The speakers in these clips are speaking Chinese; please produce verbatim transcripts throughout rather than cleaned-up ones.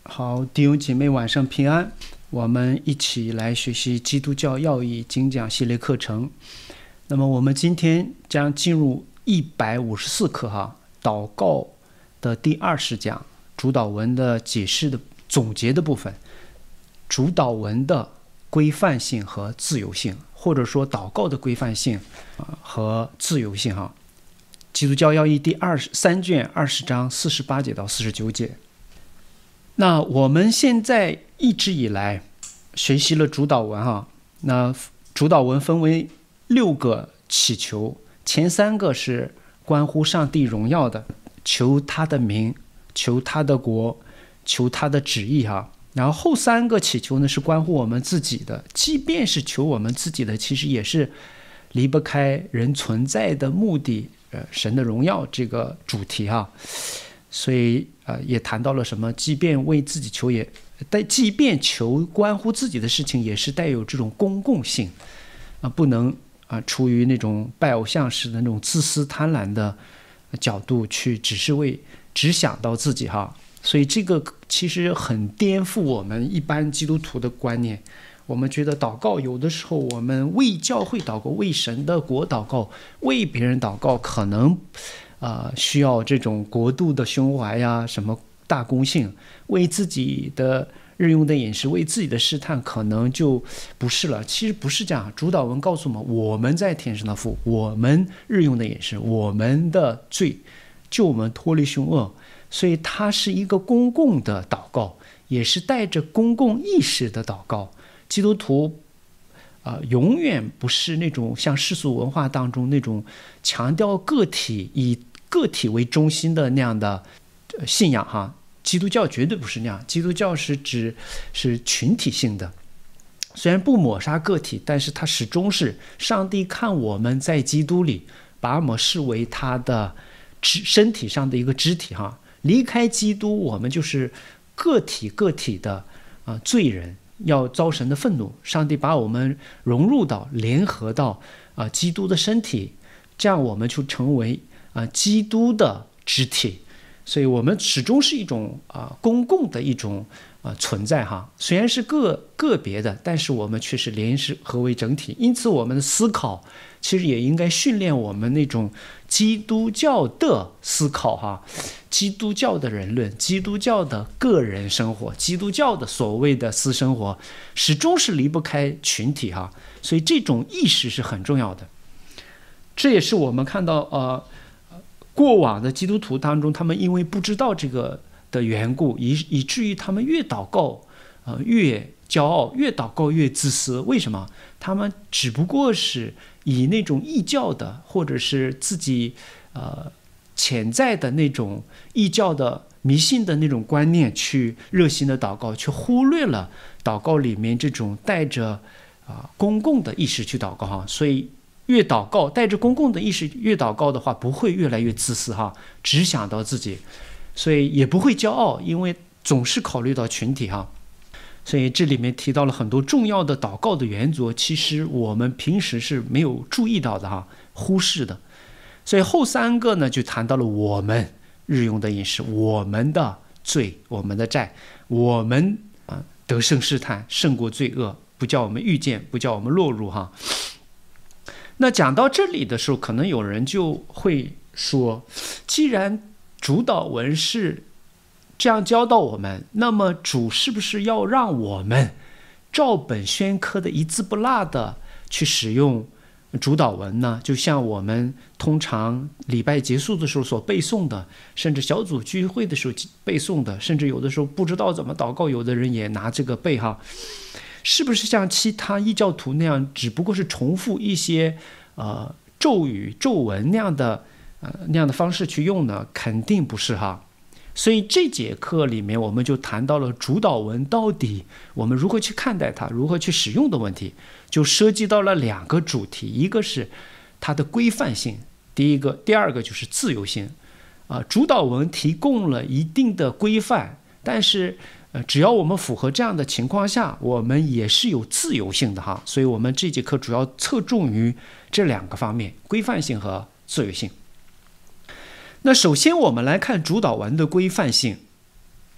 好，弟兄姐妹晚上平安，我们一起来学习基督教要义精讲系列课程。那么我们今天将进入一百五十四课哈，祷告的第二十讲，主祷文的解释的总结的部分，主祷文的规范性和自由性，或者说祷告的规范性和自由性哈。基督教要义第二十三卷二十章四十八节到四十九节。那我们现在一直以来学习了主祷文哈，那主祷文分为六个祈求，前三个是关乎上帝荣耀的，求他的名，求他的国，求他的旨意哈。然后后三个祈求呢是关乎我们自己的，即便是求我们自己的，其实也是离不开人存在的目的，呃，神的荣耀这个主题哈。所以呃，也谈到了什么，即便为自己求也，但即便求关乎自己的事情，也是带有这种公共性啊、呃，不能啊、呃，出于那种拜偶像式的那种自私贪婪的角度去，只是为只想到自己哈。所以这个其实很颠覆我们一般基督徒的观念。我们觉得祷告有的时候，我们为教会祷告，为神的国祷告，为别人祷告，可能呃，需要这种国度的胸怀呀，什么大公性，为自己的日用的饮食，为自己的试探，可能就不是了。其实不是这样，主祷文告诉我们，我们在天上的父，我们日用的饮食，我们的罪，救我们脱离凶恶。所以它是一个公共的祷告，也是带着公共意识的祷告。基督徒呃，永远不是那种像世俗文化当中那种强调个体以个体为中心的那样的信仰哈。基督教绝对不是那样，基督教是指是群体性的，虽然不抹杀个体，但是它始终是上帝看我们在基督里，把我们视为他的身体上的一个肢体哈。离开基督，我们就是个体个体的啊、呃、罪人。要遭神的愤怒，上帝把我们融入到联合到啊、呃、基督的身体，这样我们就成为啊、呃、基督的肢体。所以我们始终是一种啊、呃、公共的一种啊、呃、存在哈，虽然是个个别的，但是我们却是联合为整体。因此我们的思考其实也应该训练我们那种基督教的思考哈，基督教的人论，基督教的个人生活，基督教的所谓的私生活，始终是离不开群体哈。所以这种意识是很重要的。这也是我们看到呃过往的基督徒当中，他们因为不知道这个的缘故，以以至于他们越祷告呃越骄傲，越祷告越自私。为什么？他们只不过是以那种异教的，或者是自己呃潜在的那种异教的迷信的那种观念去热心的祷告，却忽略了祷告里面这种带着啊、呃、公共的意识去祷告哈。所以越祷告带着公共的意识越祷告的话，不会越来越自私哈，只想到自己，所以也不会骄傲，因为总是考虑到群体哈。所以这里面提到了很多重要的祷告的原则，其实我们平时是没有注意到的哈，忽视的。所以后三个呢，就谈到了我们日用的饮食，我们的罪，我们的债，我们啊得胜试探，胜过罪恶，不叫我们遇见，不叫我们落入哈。那讲到这里的时候，可能有人就会说，既然主祷文是这样教导我们，那么主是不是要让我们照本宣科的一字不落的去使用主祷文呢？就像我们通常礼拜结束的时候所背诵的，甚至小组聚会的时候背诵的，甚至有的时候不知道怎么祷告，有的人也拿这个背哈。是不是像其他异教徒那样，只不过是重复一些呃咒语咒文那样的呃那样的方式去用呢？肯定不是哈。所以这节课里面我们就谈到了主祷文到底我们如何去看待它，如何去使用的问题，就涉及到了两个主题，一个是它的规范性，第一个第二个就是自由性啊、呃。主祷文提供了一定的规范，但是呃只要我们符合这样的情况下，我们也是有自由性的哈。所以我们这节课主要侧重于这两个方面，规范性和自由性。那首先我们来看主祷文的规范性。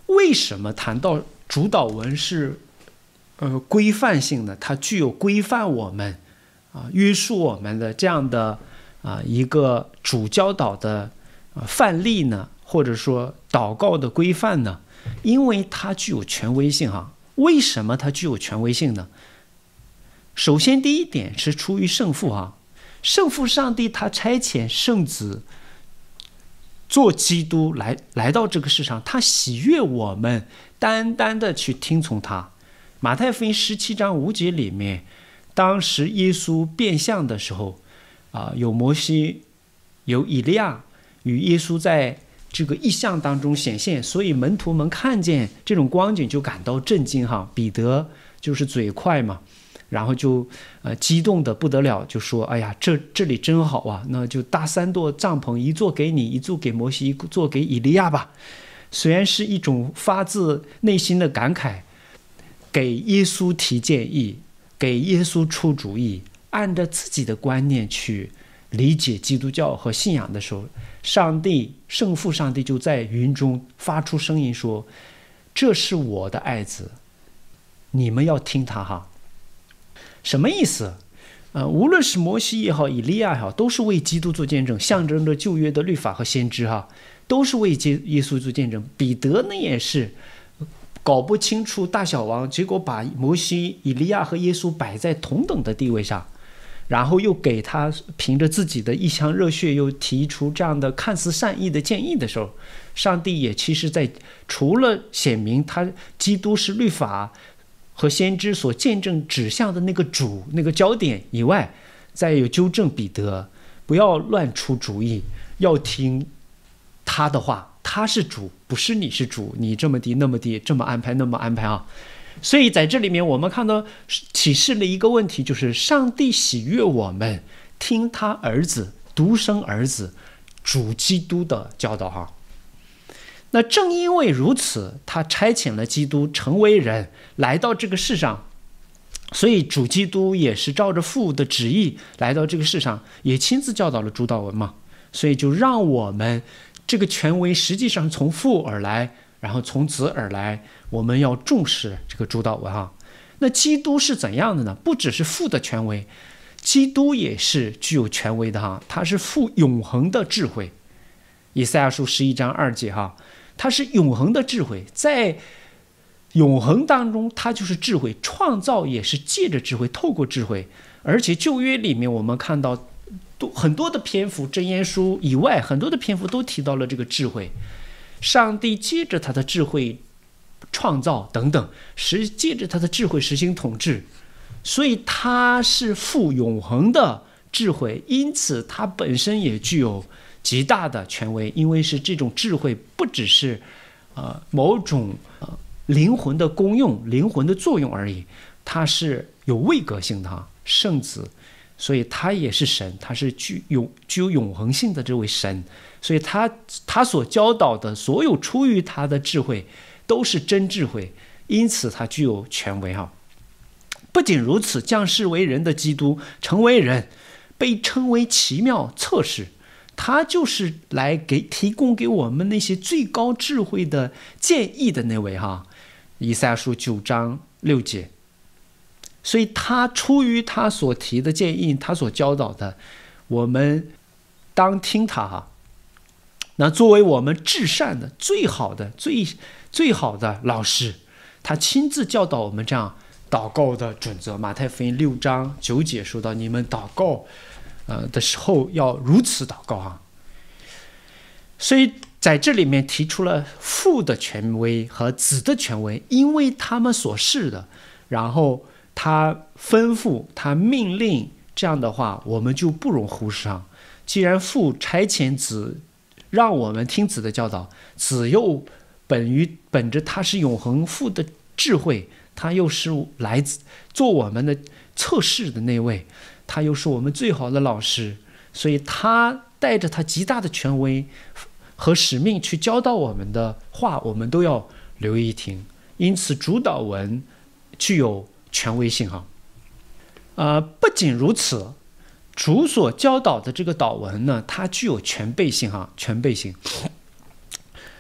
为什么谈到主导文是呃规范性的？它具有规范我们啊、约束我们的这样的啊、一个主教导的、啊、范例呢，或者说祷告的规范呢？因为它具有权威性哈。为什么它具有权威性呢？首先，第一点是出于圣父哈。圣父上帝他差遣圣子做基督来来到这个世上，他喜悦我们单单的去听从他。马太福音十七章五节里面，当时耶稣变相的时候啊、有摩西有以利亚与耶稣在这个异象当中显现，所以门徒们看见这种光景就感到震惊哈。彼得就是嘴快嘛，然后就呃激动的不得了，就说：“哎呀，这这里真好啊！那就搭三座帐篷，一座给你，一座给摩西，一座给以利亚吧。”虽然是一种发自内心的感慨，给耶稣提建议，给耶稣出主意，按照自己的观念去理解基督教和信仰的时候，上帝圣父上帝就在云中发出声音说：“这是我的爱子，你们要听他哈。”什么意思？呃，无论是摩西也好，以利亚也好，都是为基督做见证，象征着旧约的律法和先知哈，都是为耶稣做见证。彼得呢也是搞不清楚大小王，结果把摩西、以利亚和耶稣摆在同等的地位上，然后又给他凭着自己的一腔热血，又提出这样的看似善意的建议的时候，上帝也其实在除了显明他基督是律法和先知所见证指向的那个主那个焦点以外，再有纠正彼得不要乱出主意，要听他的话，他是主，不是你是主，你这么低那么低，这么安排那么安排啊。所以在这里面我们看到启示了一个问题，就是上帝喜悦我们听他儿子独生儿子主基督的教导哈。那正因为如此，他差遣了基督成为人来到这个世上，所以主基督也是照着父的旨意来到这个世上，也亲自教导了主导文嘛。所以就让我们这个权威实际上从父而来，然后从子而来，我们要重视这个主导文哈。那基督是怎样的呢？不只是父的权威，基督也是具有权威的哈，他是父永恒的智慧。以赛亚书十一章二节哈，它是永恒的智慧，在永恒当中，它就是智慧，创造也是借着智慧，透过智慧。而且旧约里面我们看到都很多的篇幅，箴言书以外很多的篇幅都提到了这个智慧，上帝借着他的智慧创造等等，实借着他的智慧实行统治，所以他是富永恒的智慧，因此他本身也具有极大的权威，因为是这种智慧不只是呃某种呃灵魂的功用、灵魂的作用而已，它是有位格性的哈，圣子，所以他也是神，他是具有具有永恒性的这位神，所以他他所教导的所有出于他的智慧都是真智慧，因此他具有权威哈。不仅如此，降世为人的基督成为人，被称为奇妙测试。他就是来给提供给我们那些最高智慧的建议的那位哈，以赛亚书九章六节。所以他出于他所提的建议，他所教导的，我们当听他哈。那作为我们至善的、最好的、最最好的老师，他亲自教导我们这样祷告的准则。马太福音六章九节说到，你们祷告呃的时候要如此祷告哈。所以在这里面提出了父的权威和子的权威，因为他们所示的，然后他吩咐他命令，这样的话我们就不容忽视啊。既然父差遣子让我们听子的教导，子又本于本着他是永恒父的智慧，他又是来自做我们的测试的那位，他又是我们最好的老师，所以他带着他极大的权威和使命去教导我们的话，我们都要留意听。因此主导文具有权威性哈。呃，不仅如此，主所教导的这个导文呢，它具有全备性哈，全备性。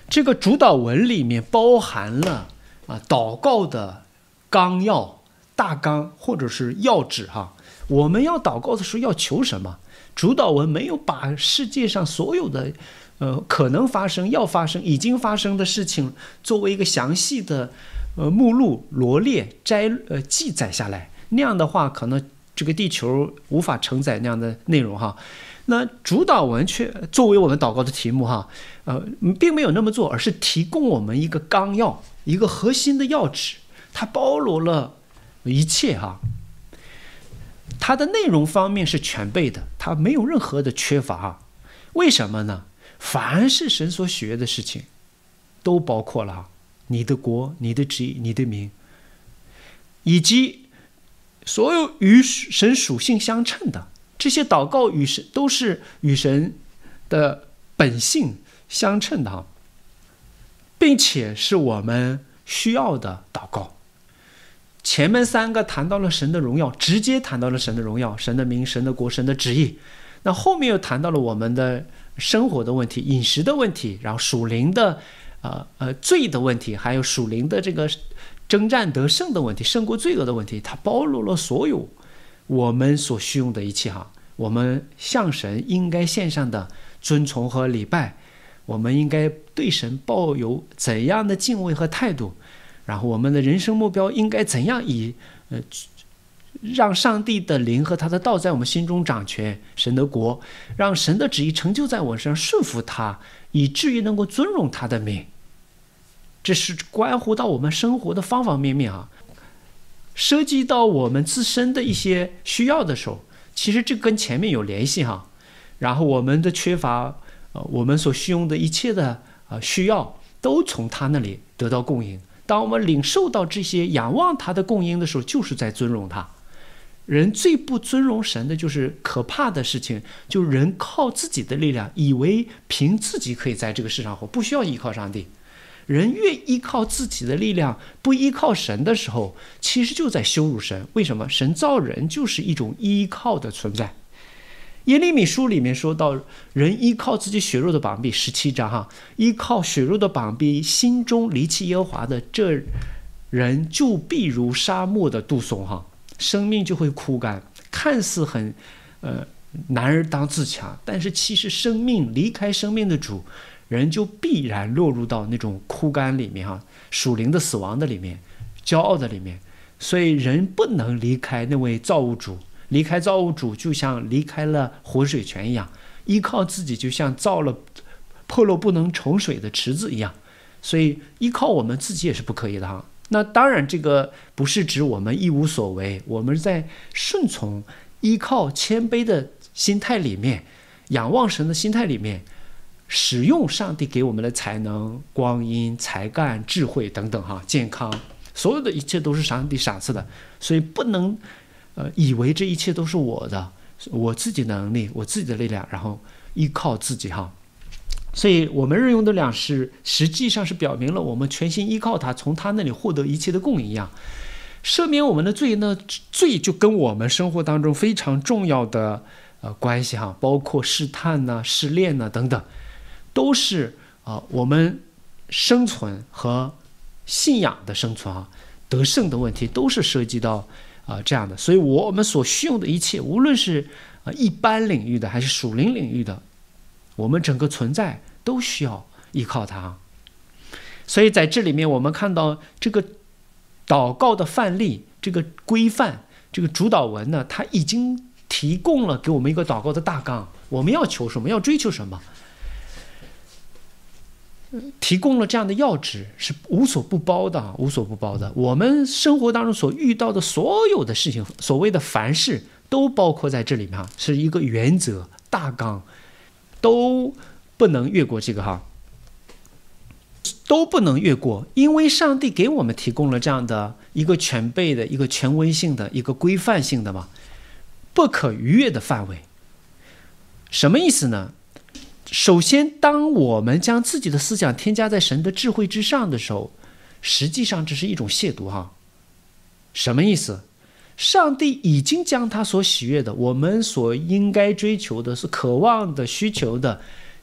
这个主祷文里面包含了啊祷告的纲要、大纲或者是要旨哈。我们要祷告的时候要求什么？主祷文没有把世界上所有的呃可能发生、要发生、已经发生的事情作为一个详细的呃目录罗列摘呃记载下来，那样的话可能这个地球无法承载那样的内容哈。那主祷文却作为我们祷告的题目哈，呃，并没有那么做，而是提供我们一个纲要，一个核心的要旨，它包罗了一切哈。它的内容方面是全备的，它没有任何的缺乏哈。为什么呢？凡是神所喜悦的事情，都包括了哈，你的国、你的旨意、你的名，以及所有与神属性相称的。这些祷告与神都是与神的本性相称的哈，并且是我们需要的祷告。前面三个谈到了神的荣耀，直接谈到了神的荣耀、神的名、神的国、神的旨意。那后面又谈到了我们的生活的问题、饮食的问题，然后属灵的呃呃罪的问题，还有属灵的这个征战得胜的问题、胜过罪恶的问题。它包罗了所有我们所需用的一切哈，我们向神应该献上的尊崇和礼拜，我们应该对神抱有怎样的敬畏和态度，然后我们的人生目标应该怎样以呃让上帝的灵和他的道在我们心中掌权，神的国，让神的旨意成就在我身上，顺服他，以至于能够尊荣他的名。这是关乎到我们生活的方方面面啊。涉及到我们自身的一些需要的时候，其实这跟前面有联系哈。然后我们的缺乏，呃，我们所需用的一切的呃需要，都从他那里得到供应。当我们领受到这些，仰望他的供应的时候，就是在尊荣他。人最不尊荣神的就是可怕的事情，就是人靠自己的力量，以为凭自己可以在这个世上活，不需要依靠上帝。人越依靠自己的力量，不依靠神的时候，其实就在羞辱神。为什么？神造人就是一种依靠的存在。耶利米书里面说到，人依靠自己血肉的膀臂，十七章哈，依靠血肉的膀臂，心中离弃耶和华的，这人就必如沙漠的杜松哈，生命就会枯干。看似很呃男儿当自强，但是其实生命离开生命的主，人就必然落入到那种枯干里面哈，属灵的死亡的里面，骄傲的里面。所以人不能离开那位造物主，离开造物主就像离开了活水泉一样，依靠自己就像造了破漏不能重水的池子一样。所以依靠我们自己也是不可以的哈。那当然这个不是指我们一无所为，我们在顺从依靠谦卑的心态里面，仰望神的心态里面，使用上帝给我们的才能、光阴、才干、智慧等等哈，健康，所有的一切都是上帝赏赐的。所以不能呃以为这一切都是我的，我自己的能力，我自己的力量，然后依靠自己哈。所以我们日用的粮食实际上是表明了我们全心依靠他，从他那里获得一切的供应一样。赦免我们的罪呢，罪就跟我们生活当中非常重要的呃关系哈，包括试探呐、试炼呐等等，都是啊、呃、我们生存和信仰的生存啊得胜的问题，都是涉及到啊、呃、这样的。所以我们所需用的一切，无论是呃一般领域的还是属灵领域的，我们整个存在都需要依靠它。所以在这里面我们看到这个祷告的范例，这个规范，这个主祷文呢，它已经提供了给我们一个祷告的大纲，我们要求什么，要追求什么，提供了这样的要旨，是无所不包的，无所不包的。我们生活当中所遇到的所有的事情，所谓的凡事，都包括在这里面，是一个原则大纲，都不能越过这个哈，都不能越过，因为上帝给我们提供了这样的一个全备的、一个权威性的、一个规范性的嘛，不可逾越的范围。什么意思呢？首先，当我们将自己的思想添加在神的智慧之上的时候，实际上这是一种亵渎哈。什么意思？上帝已经将他所喜悦的，我们所应该追求的、是渴望的、需求的，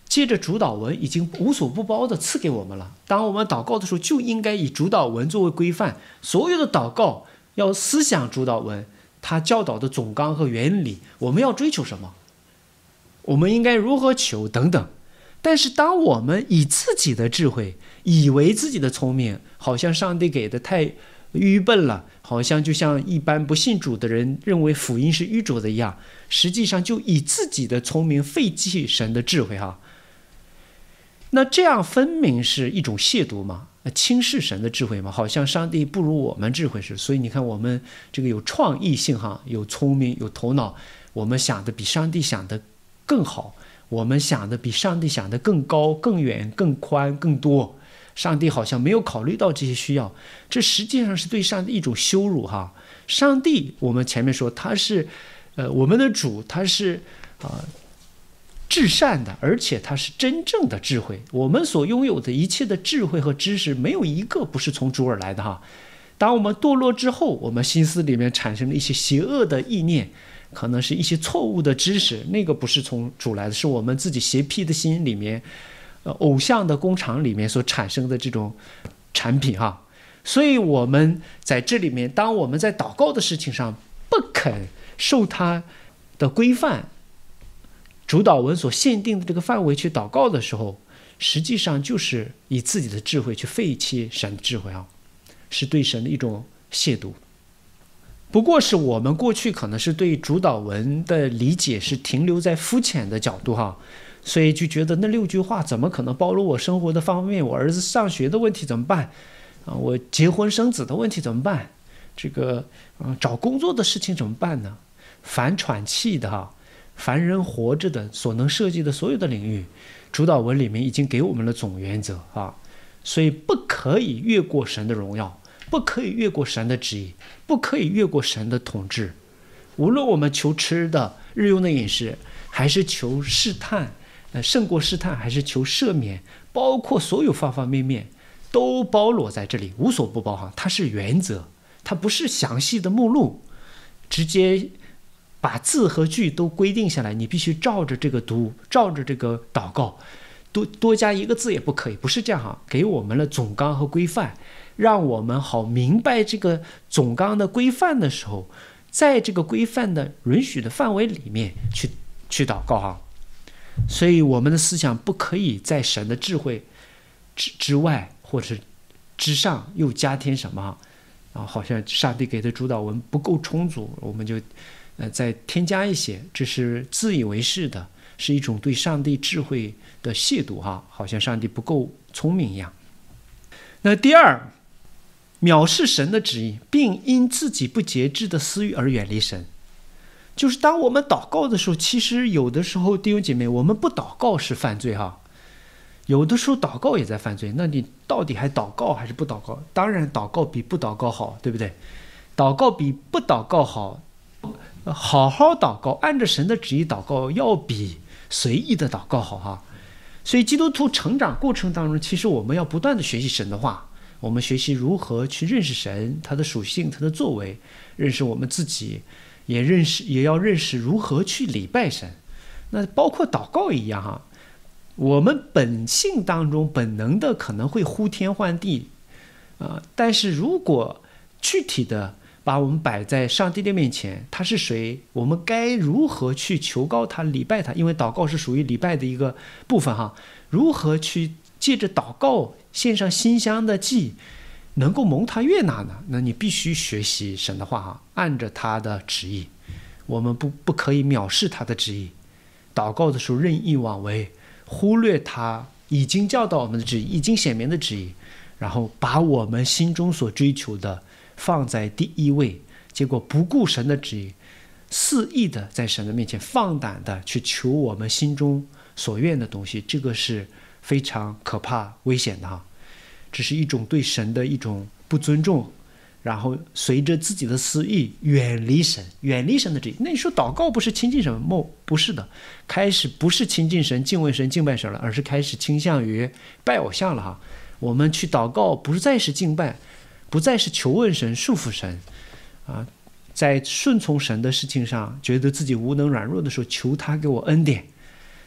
借着主导文已经无所不包的赐给我们了。当我们祷告的时候，就应该以主导文作为规范，所有的祷告要思想主导文，他教导的总纲和原理，我们要追求什么，我们应该如何求等等。但是当我们以自己的智慧，以为自己的聪明，好像上帝给的太愚笨了，好像就像一般不信主的人认为福音是愚拙的一样，实际上就以自己的聪明废弃神的智慧哈。那这样分明是一种亵渎嘛，轻视神的智慧嘛，好像上帝不如我们智慧是。所以你看我们这个有创意性哈，有聪明有头脑，我们想的比上帝想的更好，我们想的比上帝想的更高更远更宽更多，上帝好像没有考虑到这些需要，这实际上是对上帝一种羞辱哈。上帝我们前面说他是呃我们的主，他是啊、呃至善的，而且它是真正的智慧。我们所拥有的一切的智慧和知识，没有一个不是从主而来的哈。当我们堕落之后，我们心思里面产生了一些邪恶的意念，可能是一些错误的知识，那个不是从主来的，是我们自己邪僻的心里面，呃，偶像的工厂里面所产生的这种产品哈。所以我们在这里面，当我们在祷告的事情上不肯受它的规范，主导文所限定的这个范围去祷告的时候，实际上就是以自己的智慧去废弃神的智慧啊，是对神的一种亵渎。不过是我们过去可能是对主导文的理解是停留在肤浅的角度哈，所以就觉得那六句话怎么可能包罗我生活的方面，我儿子上学的问题怎么办啊？我结婚生子的问题怎么办？这个、呃、找工作的事情怎么办呢？凡喘气的哈。凡人活着的所能涉及的所有的领域，主导文里面已经给我们了总原则啊，所以不可以越过神的荣耀，不可以越过神的旨意，不可以越过神的统治。无论我们求吃的日用的饮食，还是求试探，呃，胜过试探，还是求赦免，包括所有方方面面，都包罗在这里，无所不包哈。它是原则，它不是详细的目录，直接把字和句都规定下来，你必须照着这个读，照着这个祷告，多多加一个字也不可以，不是这样哈。给我们了总纲和规范，让我们好明白这个总纲的规范的时候，在这个规范的允许的范围里面去去祷告哈。所以我们的思想不可以在神的智慧之之外，或者是之上又加添什么啊？好像上帝给的主导文不够充足，我们就呃，再添加一些，这是自以为是的，是一种对上帝智慧的亵渎哈，好像上帝不够聪明一样。那第二，藐视神的旨意，并因自己不节制的私欲而远离神。就是当我们祷告的时候，其实有的时候弟兄姐妹，我们不祷告是犯罪哈，有的时候祷告也在犯罪。那你到底还祷告还是不祷告？当然祷告比不祷告好，对不对？祷告比不祷告好。好好祷告，按着神的旨意祷告，要比随意的祷告好哈。所以基督徒成长过程当中，其实我们要不断的学习神的话，我们学习如何去认识神，他的属性，他的作为，认识我们自己，也认识也要认识如何去礼拜神。那包括祷告一样哈，我们本性当中本能的可能会呼天唤地，呃，但是如果具体的把我们摆在上帝的面前，他是谁？我们该如何去求告他、礼拜他？因为祷告是属于礼拜的一个部分哈。如何去借着祷告献上馨香的祭，能够蒙他悦纳呢？那你必须学习神的话哈，按着他的旨意。我们不不可以藐视他的旨意，祷告的时候任意妄为，忽略他已经教导我们的旨意，已经显明的旨意，然后把我们心中所追求的放在第一位，结果不顾神的旨意，肆意的在神的面前放胆的去求我们心中所愿的东西，这个是非常可怕危险的哈。这是一种对神的一种不尊重，然后随着自己的私意远离神，远离神的旨意。那你说祷告不是亲近神吗？不是的，开始不是亲近神、敬畏神、敬拜神了，而是开始倾向于拜偶像了哈。我们去祷告不再是敬拜，不再是求问神、束缚神啊，在顺从神的事情上，觉得自己无能软弱的时候，求他给我恩典。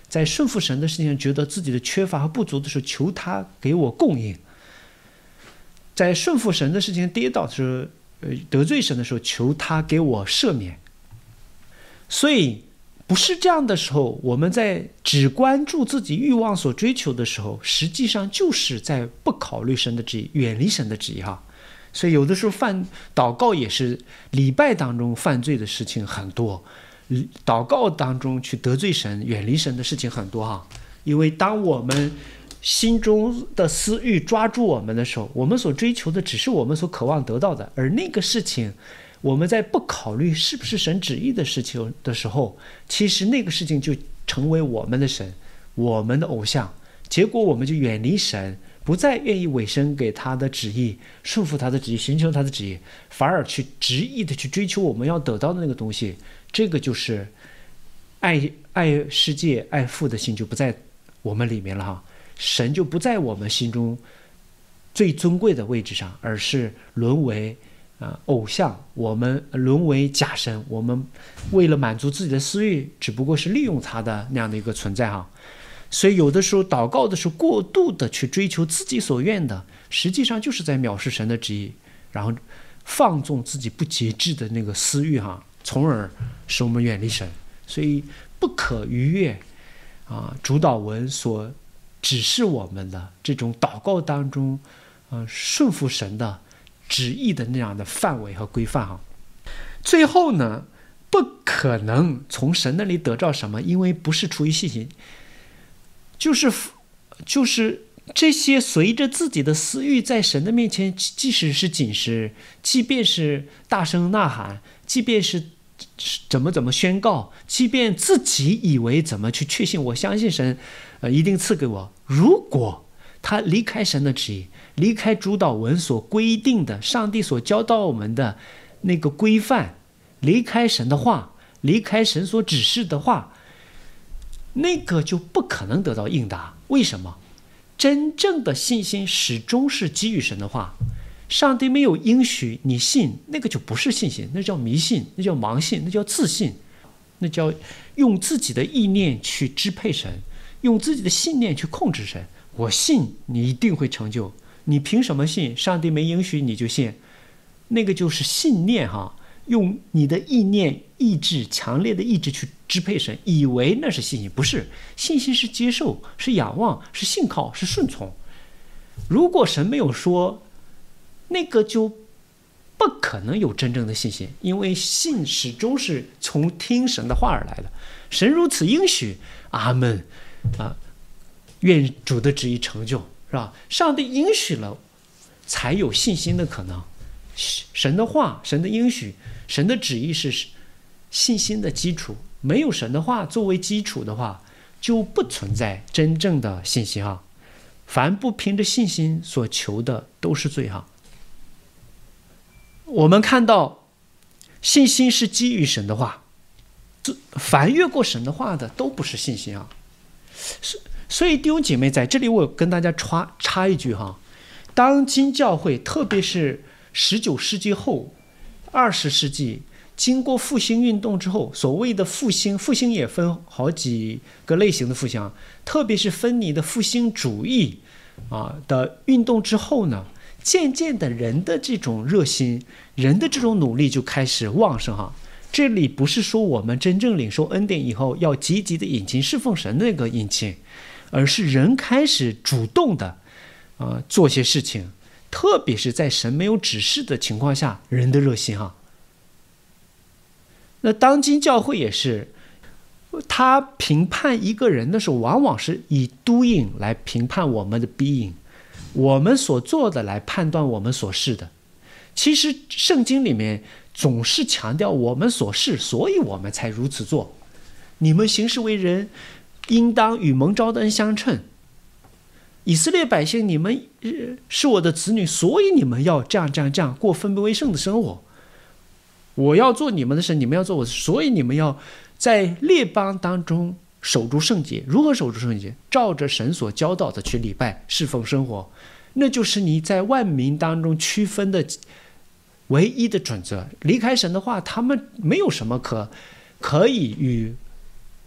在顺服神的事情上觉得自己的缺乏和不足的时候，求他给我供应；在顺服神的事情跌倒的时候，呃，得罪神的时候，求他给我赦免。所以不是这样的时候，我们在只关注自己欲望所追求的时候，实际上就是在不考虑神的旨意，远离神的旨意哈。所以有的时候犯祷告也是礼拜当中犯罪的事情很多，祷告当中去得罪神、远离神的事情很多哈。因为当我们心中的私欲抓住我们的时候，我们所追求的只是我们所渴望得到的，而那个事情我们在不考虑是不是神旨意的事情的时候，其实那个事情就成为我们的神，我们的偶像，结果我们就远离神，不再愿意委身给他的旨意，顺服他的旨意，寻求他的旨意，反而去执意的去追求我们要得到的那个东西。这个就是爱爱世界爱父的心就不在我们里面了哈，神就不在我们心中最尊贵的位置上，而是沦为啊、呃、偶像，我们沦为假神，我们为了满足自己的私欲，只不过是利用他的那样的一个存在哈。所以有的时候祷告的时候过度的去追求自己所愿的，实际上就是在藐视神的旨意，然后放纵自己不节制的那个私欲哈，从而使我们远离神。所以不可逾越啊主祷文所指示我们的这种祷告当中，呃顺服神的旨意的那样的范围和规范哈。最后呢，不可能从神那里得到什么，因为不是出于信心。就是就是这些随着自己的私欲在神的面前，即使是禁食，即便是大声呐喊，即便是怎么怎么宣告，即便自己以为怎么去确信我相信神呃一定赐给我，如果他离开神的旨意，离开主祷文所规定的上帝所教导我们的那个规范，离开神的话，离开神所指示的话，那个就不可能得到应答。为什么？真正的信心始终是基于神的话，上帝没有应许你信，那个就不是信心，那叫迷信，那叫盲信，那叫自信，那叫用自己的意念去支配神，用自己的信念去控制神。我信你一定会成就，你凭什么信？上帝没应许你就信，那个就是信念哈，用你的意念意志，强烈的意志去支配神，以为那是信心，不是。信心是接受，是仰望，是信靠，是顺从。如果神没有说，那个就不可能有真正的信心，因为信始终是从听神的话而来的。神如此应许，阿们啊，愿主的旨意成就，是吧？上帝应许了，才有信心的可能。神的话，神的应许，神的旨意是信心的基础。没有神的话作为基础的话，就不存在真正的信心哈。凡不凭着信心所求的都是罪哈。我们看到信心是基于神的话，凡越过神的话的都不是信心啊。所以弟兄姐妹，在这里我跟大家插插一句哈，当今教会特别是十九世纪后二十世纪经过复兴运动之后，所谓的复兴，复兴也分好几个类型的复兴，特别是分离的复兴主义啊的运动之后呢，渐渐的人的这种热心，人的这种努力就开始旺盛哈。这里不是说我们真正领受恩典以后要积极的引擎侍奉神那个引擎，而是人开始主动的啊、呃、做些事情，特别是在神没有指示的情况下，人的热心哈。那当今教会也是，他评判一个人的时候，往往是以 doing 来评判我们的 being， 我们所做的来判断我们所是的。其实圣经里面总是强调我们所是，所以我们才如此做。你们行事为人，应当与蒙召的恩相称。以色列百姓，你们是我的子女，所以你们要这样这样这样过分别为圣的生活。我要做你们的神，你们要做我的，所以你们要在列邦当中守住圣洁。如何守住圣洁？照着神所教导的去礼拜侍奉生活，那就是你在万民当中区分的唯一的准则。离开神的话，他们没有什么可可以与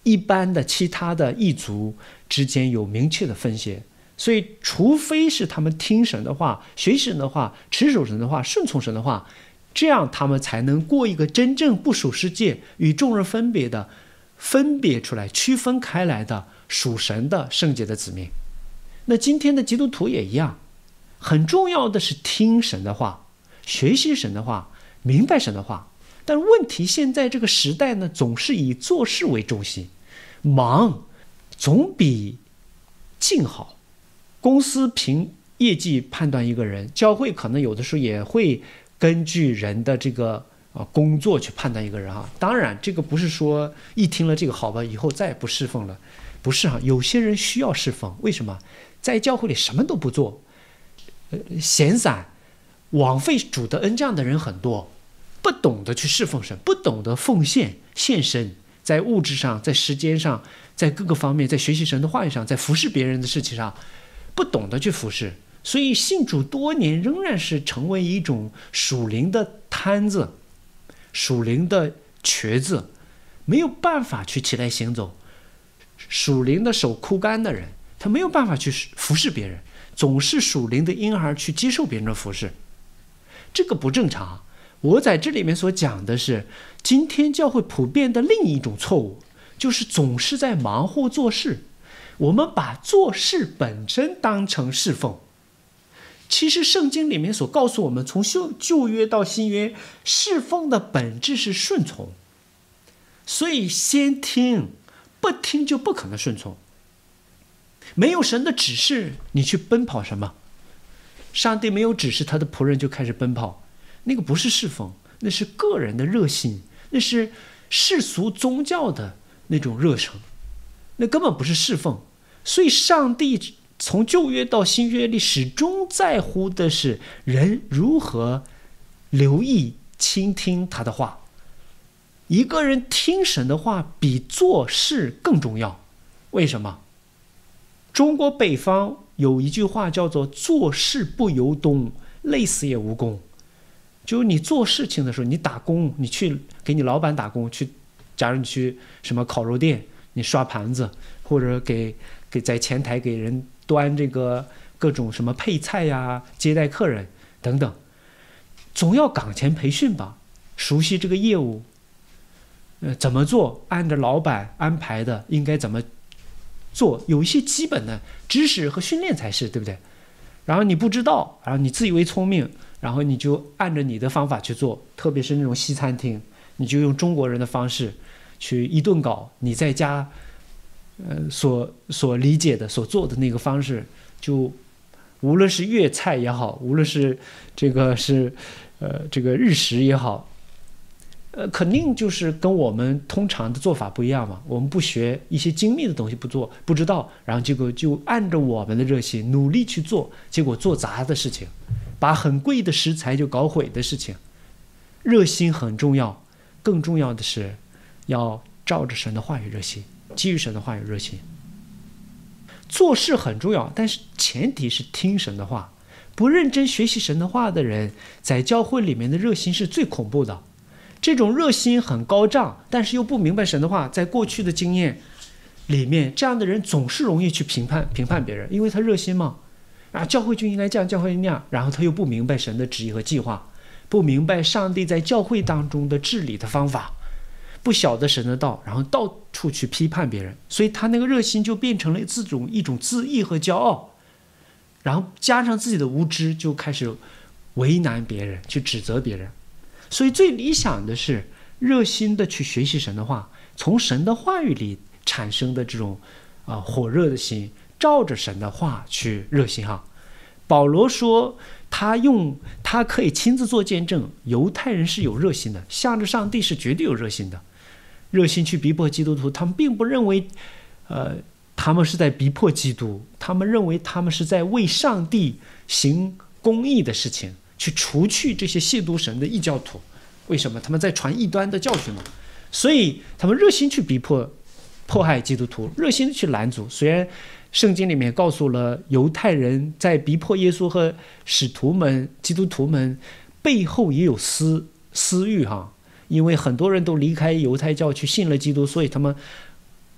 一般的其他的异族之间有明确的分界。所以除非是他们听神的话，学习神的话，持守神的话，顺从神的话，这样他们才能过一个真正不属世界，与众人分别的分别出来，区分开来的属神的圣洁的子民。那今天的基督徒也一样，很重要的是听神的话，学习神的话，明白神的话。但问题现在这个时代呢，总是以做事为中心，忙总比静好。公司凭业绩判断一个人，教会可能有的时候也会根据人的这个呃工作去判断一个人哈。当然这个不是说一听了这个好吧，以后再也不侍奉了，不是哈。有些人需要侍奉，为什么？在教会里什么都不做，呃闲散枉费主的恩，这样的人很多，不懂得去侍奉神，不懂得奉献献身，在物质上，在时间上，在各个方面，在学习神的话语上，在服侍别人的事情上，不懂得去服侍，所以信主多年仍然是成为一种属灵的瘫子，属灵的瘸子，没有办法去起来行走，属灵的手枯干的人，他没有办法去服侍别人，总是属灵的婴儿去接受别人的服侍，这个不正常。我在这里面所讲的是今天教会普遍的另一种错误，就是总是在忙活做事。我们把做事本身当成侍奉，其实圣经里面所告诉我们，从旧旧约到新约，侍奉的本质是顺从。所以先听，不听就不可能顺从。没有神的指示，你去奔跑什么？上帝没有指示他的仆人就开始奔跑，那个不是侍奉，那是个人的热心，那是世俗宗教的那种热诚，那根本不是侍奉。所以上帝从旧约到新约里始终在乎的是人如何留意倾听他的话。一个人听神的话比做事更重要。为什么？中国北方有一句话叫做做事不由东，累死也无功。就是你做事情的时候，你打工，你去给你老板打工，去假如你去什么烤肉店，你刷盘子，或者给给在前台给人端这个各种什么配菜呀，接待客人等等，总要岗前培训吧，熟悉这个业务，呃，怎么做，按照老板安排的应该怎么做，有一些基本的知识和训练才是，对不对？然后你不知道，然后你自以为聪明，然后你就按照你的方法去做，特别是那种西餐厅，你就用中国人的方式去一顿搞，你在家呃，所所理解的、所做的那个方式，就无论是粤菜也好，无论是这个是呃这个日食也好，呃，肯定就是跟我们通常的做法不一样嘛。我们不学一些精密的东西，不做，不知道，然后结果就按照我们的热心努力去做，结果做砸的事情，把很贵的食材就搞毁的事情。热心很重要，更重要的是要照着神的话语热心。基于神的话语热心，做事很重要，但是前提是听神的话。不认真学习神的话的人，在教会里面的热心是最恐怖的。这种热心很高涨，但是又不明白神的话，在过去的经验里面，这样的人总是容易去评判评判别人，因为他热心嘛，啊，教会就应该这样，教会那样，然后他又不明白神的旨意和计划，不明白上帝在教会当中的治理的方法，不晓得神的道，然后到处去批判别人，所以他那个热心就变成了这种一种自义和骄傲，然后加上自己的无知，就开始为难别人，去指责别人。所以最理想的是热心的去学习神的话，从神的话语里产生的这种啊、呃、火热的心，照着神的话去热心哈。保罗说他用他可以亲自做见证，犹太人是有热心的，向着上帝是绝对有热心的，热心去逼迫基督徒。他们并不认为呃他们是在逼迫基督，他们认为他们是在为上帝行公义的事情，去除去这些亵渎神的异教徒。为什么？他们在传异端的教训嘛，所以他们热心去逼迫迫害基督徒，热心去拦阻。虽然圣经里面告诉了犹太人在逼迫耶稣和使徒们基督徒们背后也有私私欲哈，因为很多人都离开犹太教去信了基督，所以他们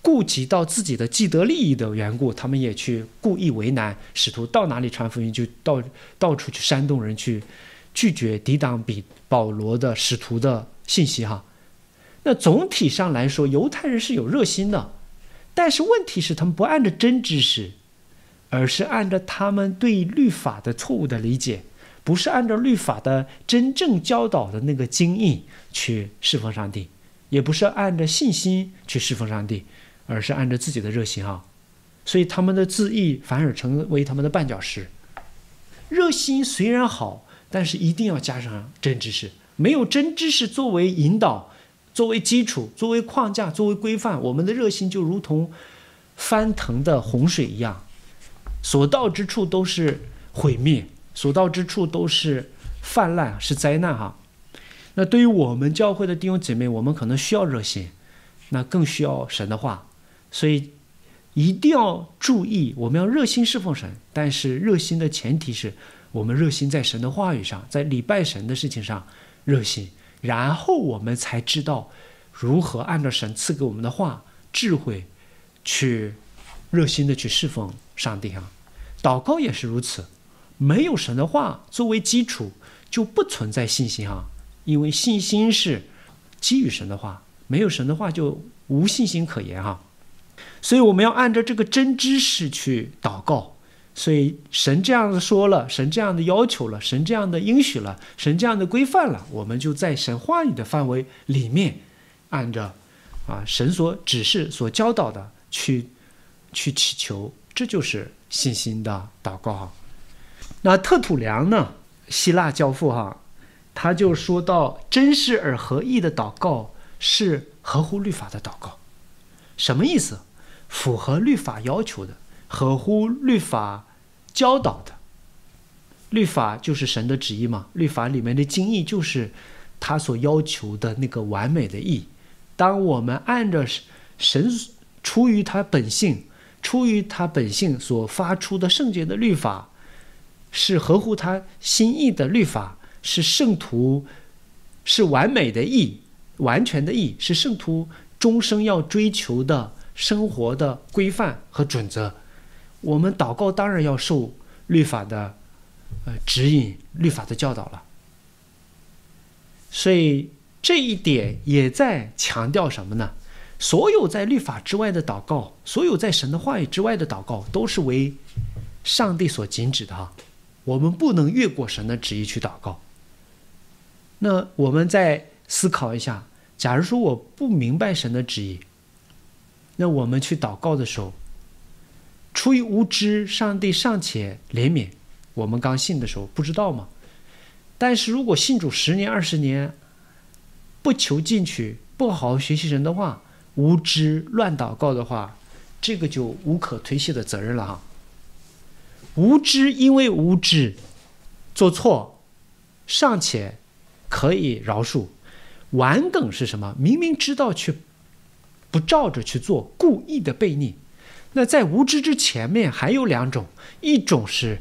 顾及到自己的既得利益的缘故，他们也去故意为难使徒，到哪里传福音就到到处去煽动人去拒绝抵挡比保罗的使徒的信息哈。那总体上来说，犹太人是有热心的，但是问题是他们不按照真知识，而是按照他们对律法的错误的理解，不是按照律法的真正教导的那个经义去侍奉上帝，也不是按照信心去侍奉上帝，而是按照自己的热心哈。所以他们的自义反而成为他们的绊脚石。热心虽然好，但是一定要加上真知识，没有真知识作为引导，作为基础，作为框架，作为规范，我们的热心就如同翻腾的洪水一样，所到之处都是毁灭，所到之处都是泛滥，是灾难哈。那对于我们教会的弟兄姐妹，我们可能需要热心，那更需要神的话，所以一定要注意，我们要热心侍奉神，但是热心的前提是我们热心在神的话语上，在礼拜神的事情上热心，然后我们才知道如何按照神赐给我们的话智慧去热心的去侍奉上帝啊。祷告也是如此，没有神的话作为基础，就不存在信心啊，因为信心是基于神的话，没有神的话就无信心可言哈。所以我们要按照这个真知识去祷告，所以神这样的说了，神这样的要求了，神这样的应许了，神这样的规范了，我们就在神话语的范围里面，按照啊神所指示所教导的去去祈求，这就是信心的祷告哈。那特土良呢，希腊教父哈，他就说到真实而合意的祷告是合乎律法的祷告。什么意思？符合律法要求的，合乎律法教导的。律法就是神的旨意嘛，律法里面的经义就是他所要求的那个完美的义。当我们按照神出于他本性出于他本性所发出的圣洁的律法，是合乎他心意的律法，是圣徒是完美的义，完全的义，是圣徒终生要追求的生活的规范和准则。我们祷告当然要受律法的呃指引，律法的教导了。所以这一点也在强调什么呢？所有在律法之外的祷告，所有在神的话语之外的祷告，都是为上帝所禁止的哈。我们不能越过神的旨意去祷告。那我们再思考一下，假如说我不明白神的旨意，那我们去祷告的时候，出于无知，上帝尚且怜悯，我们刚信的时候不知道吗？但是如果信主十年二十年，不求进去，不好好学习神的话，无知乱祷告的话，这个就无可推卸的责任了哈。无知因为无知做错尚且可以饶恕，顽梗是什么？明明知道却不照着去做，故意的悖逆。那在无知之前面还有两种，一种是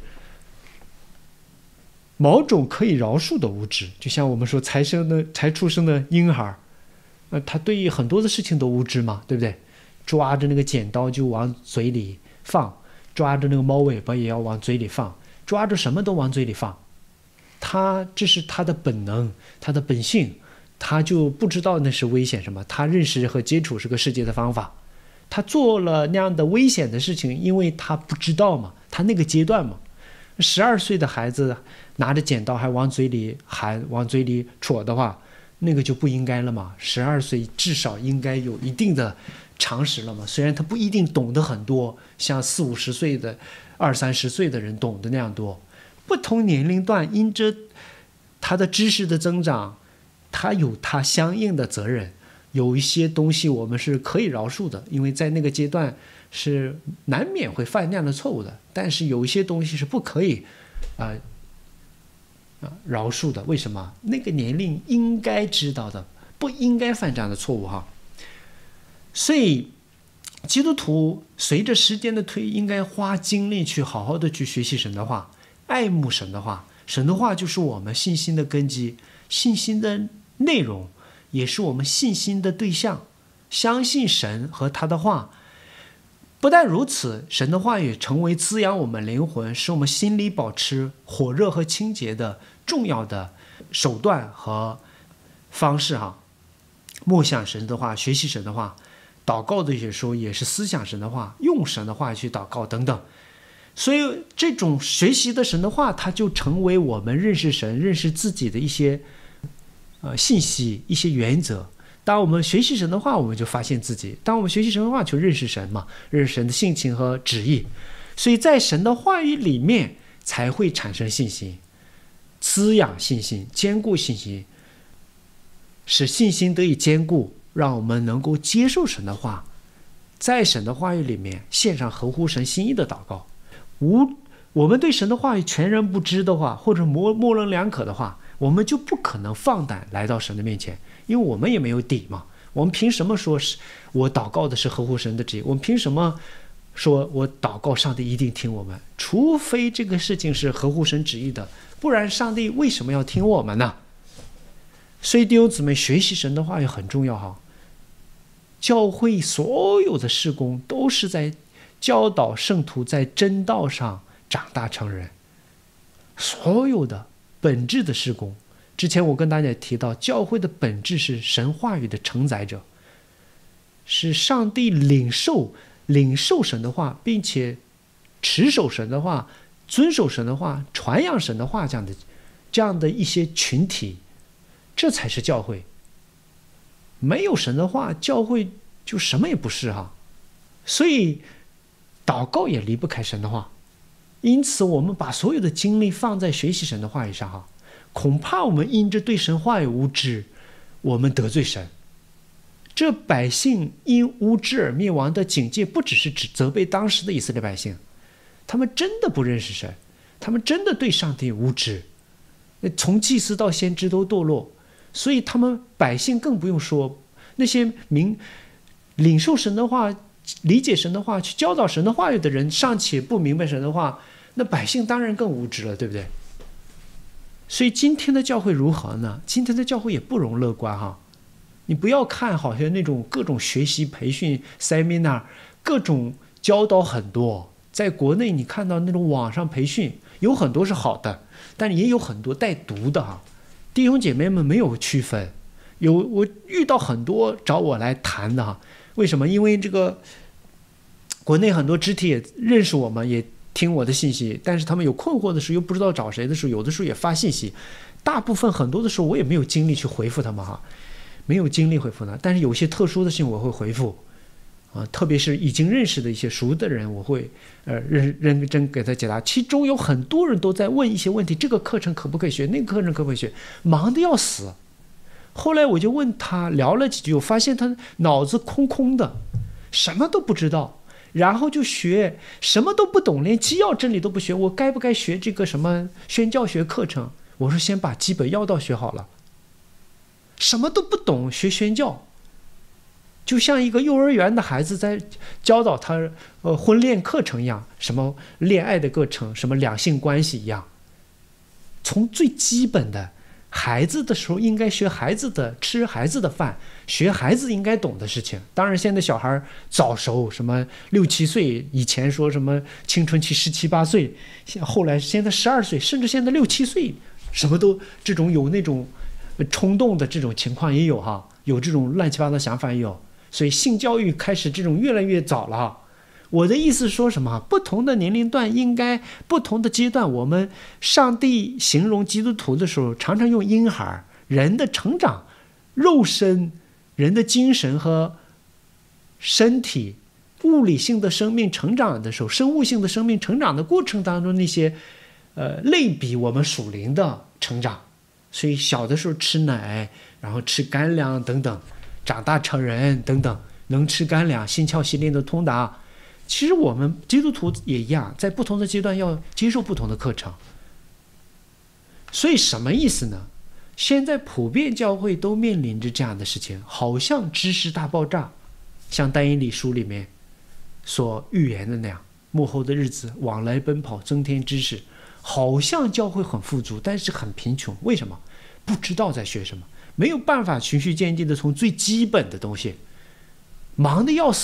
某种可以饶恕的无知，就像我们说才生的才出生的婴孩，呃，他对于很多的事情都无知嘛，对不对？抓着那个剪刀就往嘴里放，抓着那个猫尾巴也要往嘴里放，抓着什么都往嘴里放。他这是他的本能，他的本性，他就不知道那是危险什么，他认识和接触是个世界的方法。他做了那样的危险的事情，因为他不知道嘛，他那个阶段嘛。十二岁的孩子拿着剪刀还往嘴里含，往嘴里戳的话，那个就不应该了嘛。十二岁至少应该有一定的常识了嘛，虽然他不一定懂得很多，像四五十岁的、二三十岁的人懂得那样多。不同年龄段因着他的知识的增长，他有他相应的责任。有一些东西我们是可以饶恕的，因为在那个阶段是难免会犯那样的错误的。但是有一些东西是不可以啊、呃呃、饶恕的。为什么？那个年龄应该知道的，不应该犯这样的错误哈。所以基督徒随着时间的推，应该花精力去好好的去学习神的话，爱慕神的话。神的话就是我们信心的根基，信心的内容也是我们信心的对象。相信神和他的话， 不但如此，神的话语成为滋养我们灵魂，使我们心里保持火热和清洁的重要的手段和方式哈。默想神的话，学习神的话，祷告的时候也是思想神的话，用神的话去祷告等等。所以这种学习的神的话，它就成为我们认识神、认识自己的一些呃信息、一些原则。当我们学习神的话，我们就发现自己；当我们学习神的话，就认识神嘛，认识神的性情和旨意。所以在神的话语里面，才会产生信心，滋养信心，坚固信心，使信心得以坚固，让我们能够接受神的话，在神的话语里面献上合乎神心意的祷告。无我们对神的话语全然不知的话，或者模模棱两可的话，我们就不可能放胆来到神的面前，因为我们也没有底嘛。我们凭什么说是我祷告的是合乎神的旨意？我们凭什么说我祷告上帝一定听我们？除非这个事情是合乎神旨意的，不然上帝为什么要听我们呢？所以弟兄姊妹，学习神的话语很重要哈。教会所有的事工都是在教导圣徒在真道上长大成人，所有的本质的事工。之前我跟大家提到，教会的本质是神话语的承载者，是上帝领受领受神的话，并且持守神的话，遵守神的话，传扬神的话，这样的这样的一些群体，这才是教会。没有神的话，教会就什么也不是哈。所以祷告也离不开神的话，因此我们把所有的精力放在学习神的话语上哈，恐怕我们因着对神话语无知，我们得罪神。这百姓因无知而灭亡的警戒，不只是指责备当时的以色列百姓，他们真的不认识神，他们真的对上帝无知，从祭司到先知都堕落，所以他们百姓更不用说，那些明领受神的话、理解神的话、去教导神的话语的人，尚且不明白神的话，那百姓当然更无知了，对不对？所以今天的教会如何呢？今天的教会也不容乐观哈。你不要看好像那种各种学习培训 seminar， 各种教导很多，在国内你看到那种网上培训有很多是好的，但也有很多带毒的哈。弟兄姐妹们没有区分，有我遇到很多找我来谈的哈。为什么？因为这个国内很多肢体也认识我们，也听我的信息，但是他们有困惑的时候又不知道找谁的时候，有的时候也发信息，大部分很多的时候我也没有精力去回复他们哈，没有精力回复他，但是有些特殊的事情我会回复啊，特别是已经认识的一些熟的人，我会呃认认真给他解答。其中有很多人都在问一些问题，这个课程可不可以学，那个课程可不可以学，忙得要死。后来我就问他聊了几句，我发现他脑子空空的，什么都不知道，然后就学什么都不懂，连基要真理都不学。我该不该学这个什么宣教学课程？我说先把基本要道学好了。什么都不懂学宣教，就像一个幼儿园的孩子在教导他呃婚恋课程一样，什么恋爱的课程，什么两性关系一样。从最基本的孩子的时候应该学孩子的，吃孩子的饭，学孩子应该懂的事情。当然现在小孩早熟，什么六七岁，以前说什么青春期十七八岁，后来现在十二岁，甚至现在六七岁，什么都这种有那种冲动的这种情况也有哈，有这种乱七八糟想法也有，所以性教育开始这种越来越早了哈。我的意思说什么？不同的年龄段应该不同的阶段，我们上帝形容基督徒的时候，常常用婴孩人的成长、肉身、人的精神和身体、物理性的生命成长的时候，生物性的生命成长的过程当中，那些呃类比我们属灵的成长。所以小的时候吃奶，然后吃干粮等等，长大成人等等，能吃干粮，心窍细练的通达。其实我们基督徒也一样，在不同的阶段要接受不同的课程。所以什么意思呢？现在普遍教会都面临着这样的事情，好像知识大爆炸，像但以理书里面所预言的那样，末后的日子往来奔跑，增添知识。好像教会很富足，但是很贫穷。为什么？不知道在学什么，没有办法循序渐进的从最基本的东西，忙得要死，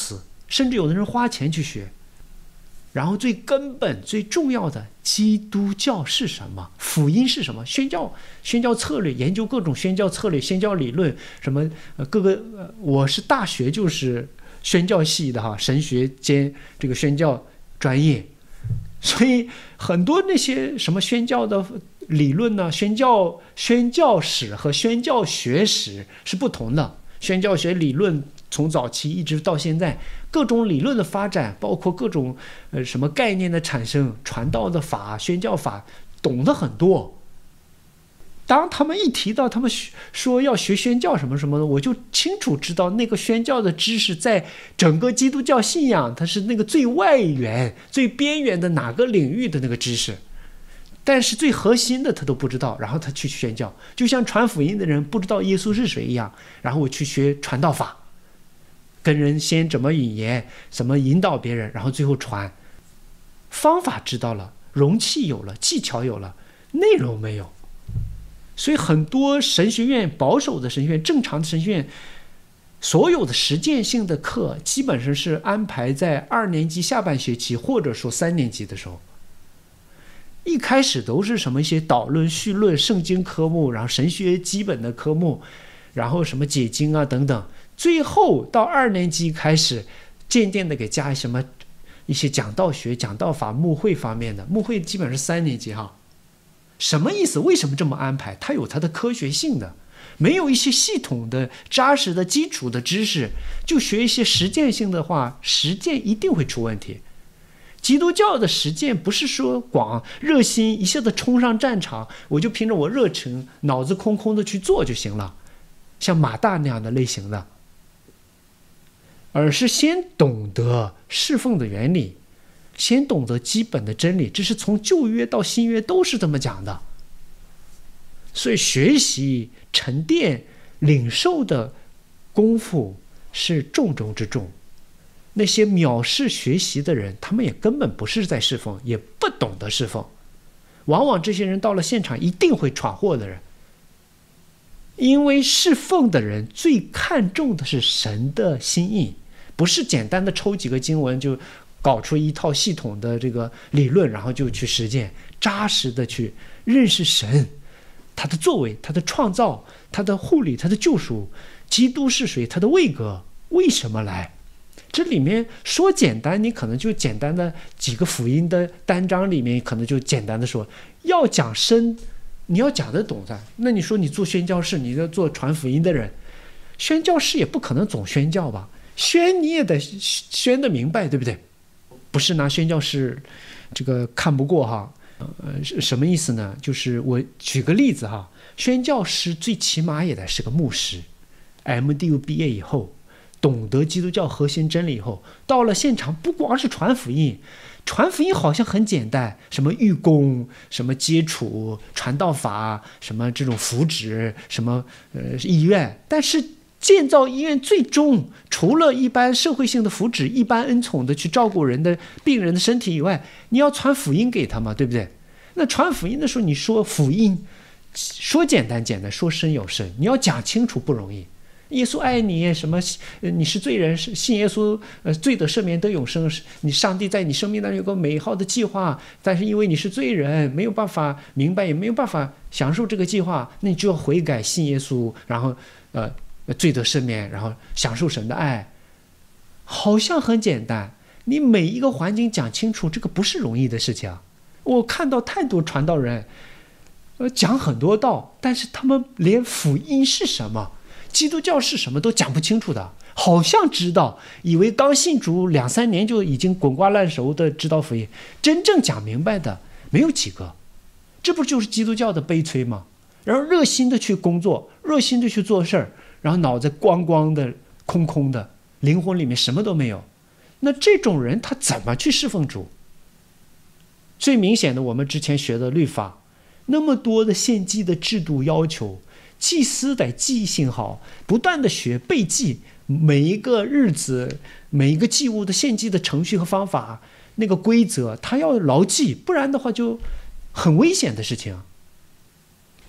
甚至有的人花钱去学。然后最根本最重要的，基督教是什么？福音是什么？宣教宣教策略，研究各种宣教策略、宣教理论，什么呃各个、呃、我是大学就是宣教系的哈，神学兼这个宣教专业，所以很多那些什么宣教的理论呢，宣教宣教史和宣教学史是不同的。宣教学理论从早期一直到现在，各种理论的发展，包括各种呃什么概念的产生，传道的法、宣教法，懂得很多。当他们一提到他们说要学宣教什么什么的，我就清楚知道那个宣教的知识在整个基督教信仰，它是那个最外缘、最边缘的哪个领域的那个知识。但是最核心的他都不知道，然后他去宣教，就像传福音的人不知道耶稣是谁一样，然后我去学传道法，跟人先怎么引言，怎么引导别人，然后最后传。方法知道了，容器有了，技巧有了，内容没有。所以很多神学院，保守的神学院，正常的神学院，所有的实践性的课基本上是安排在二年级下半学期，或者说三年级的时候。一开始都是什么一些导论、绪论、圣经科目，然后神学基本的科目，然后什么解经啊等等。最后到二年级开始，渐渐的给加什么一些讲道学、讲道法、牧会方面的。牧会基本是三年级哈。什么意思？为什么这么安排？它有它的科学性的。没有一些系统的、扎实的基础的知识，就学一些实践性的话，实践一定会出问题。基督教的实践不是说光热心一下子冲上战场，我就凭着我热情脑子空空的去做就行了，像马大那样的类型的，而是先懂得侍奉的原理，先懂得基本的真理，这是从旧约到新约都是这么讲的。所以学习沉淀领受的功夫是重中之重。那些藐视学习的人，他们也根本不是在侍奉，也不懂得侍奉。往往这些人到了现场一定会闯祸的人，因为侍奉的人最看重的是神的心意，不是简单的抽几个经文就搞出一套系统的这个理论，然后就去实践，扎实的去认识神，他的作为，他的创造，他的护理，他的救赎，基督是谁，他的位格为什么来。这里面说简单，你可能就简单的几个福音的单章里面，可能就简单的说。要讲深，你要讲得懂的。那你说你做宣教士，你要做传福音的人，宣教士也不可能总宣教吧？宣你也得宣得明白，对不对？不是拿宣教士这个看不过哈。呃，什么意思呢？就是我举个例子哈，宣教师最起码也得是个牧师 ，M D U 毕业以后。懂得基督教核心真理以后，到了现场不光是传福音，传福音好像很简单，什么预工，什么接触传道法，什么这种福祉，什么呃医院，但是建造医院最终除了一般社会性的福祉，一般恩宠的去照顾人的病人的身体以外，你要传福音给他嘛，对不对？那传福音的时候，你说福音说简单简单，说深有深，你要讲清楚不容易。耶稣爱你，什么？你是罪人，信耶稣，呃，罪得赦免得永生。你上帝在你生命当中有个美好的计划，但是因为你是罪人，没有办法明白，也没有办法享受这个计划，那你就要悔改，信耶稣，然后呃，罪得赦免，然后享受神的爱。好像很简单，你每一个环境讲清楚，这个不是容易的事情啊。我看到太多传道人，呃，讲很多道，但是他们连福音是什么？基督教是什么都讲不清楚的，好像知道，以为刚信主两三年就已经滚瓜烂熟的知道福音，真正讲明白的没有几个。这不就是基督教的悲催吗？然后热心的去工作，热心的去做事儿，然后脑子光光的空空的，灵魂里面什么都没有。那这种人他怎么去侍奉主？最明显的，我们之前学的律法，那么多的献祭的制度要求，祭司得记性好，不断的学背记每一个日子、每一个祭物的献祭的程序和方法，那个规则他要牢记，不然的话就很危险的事情。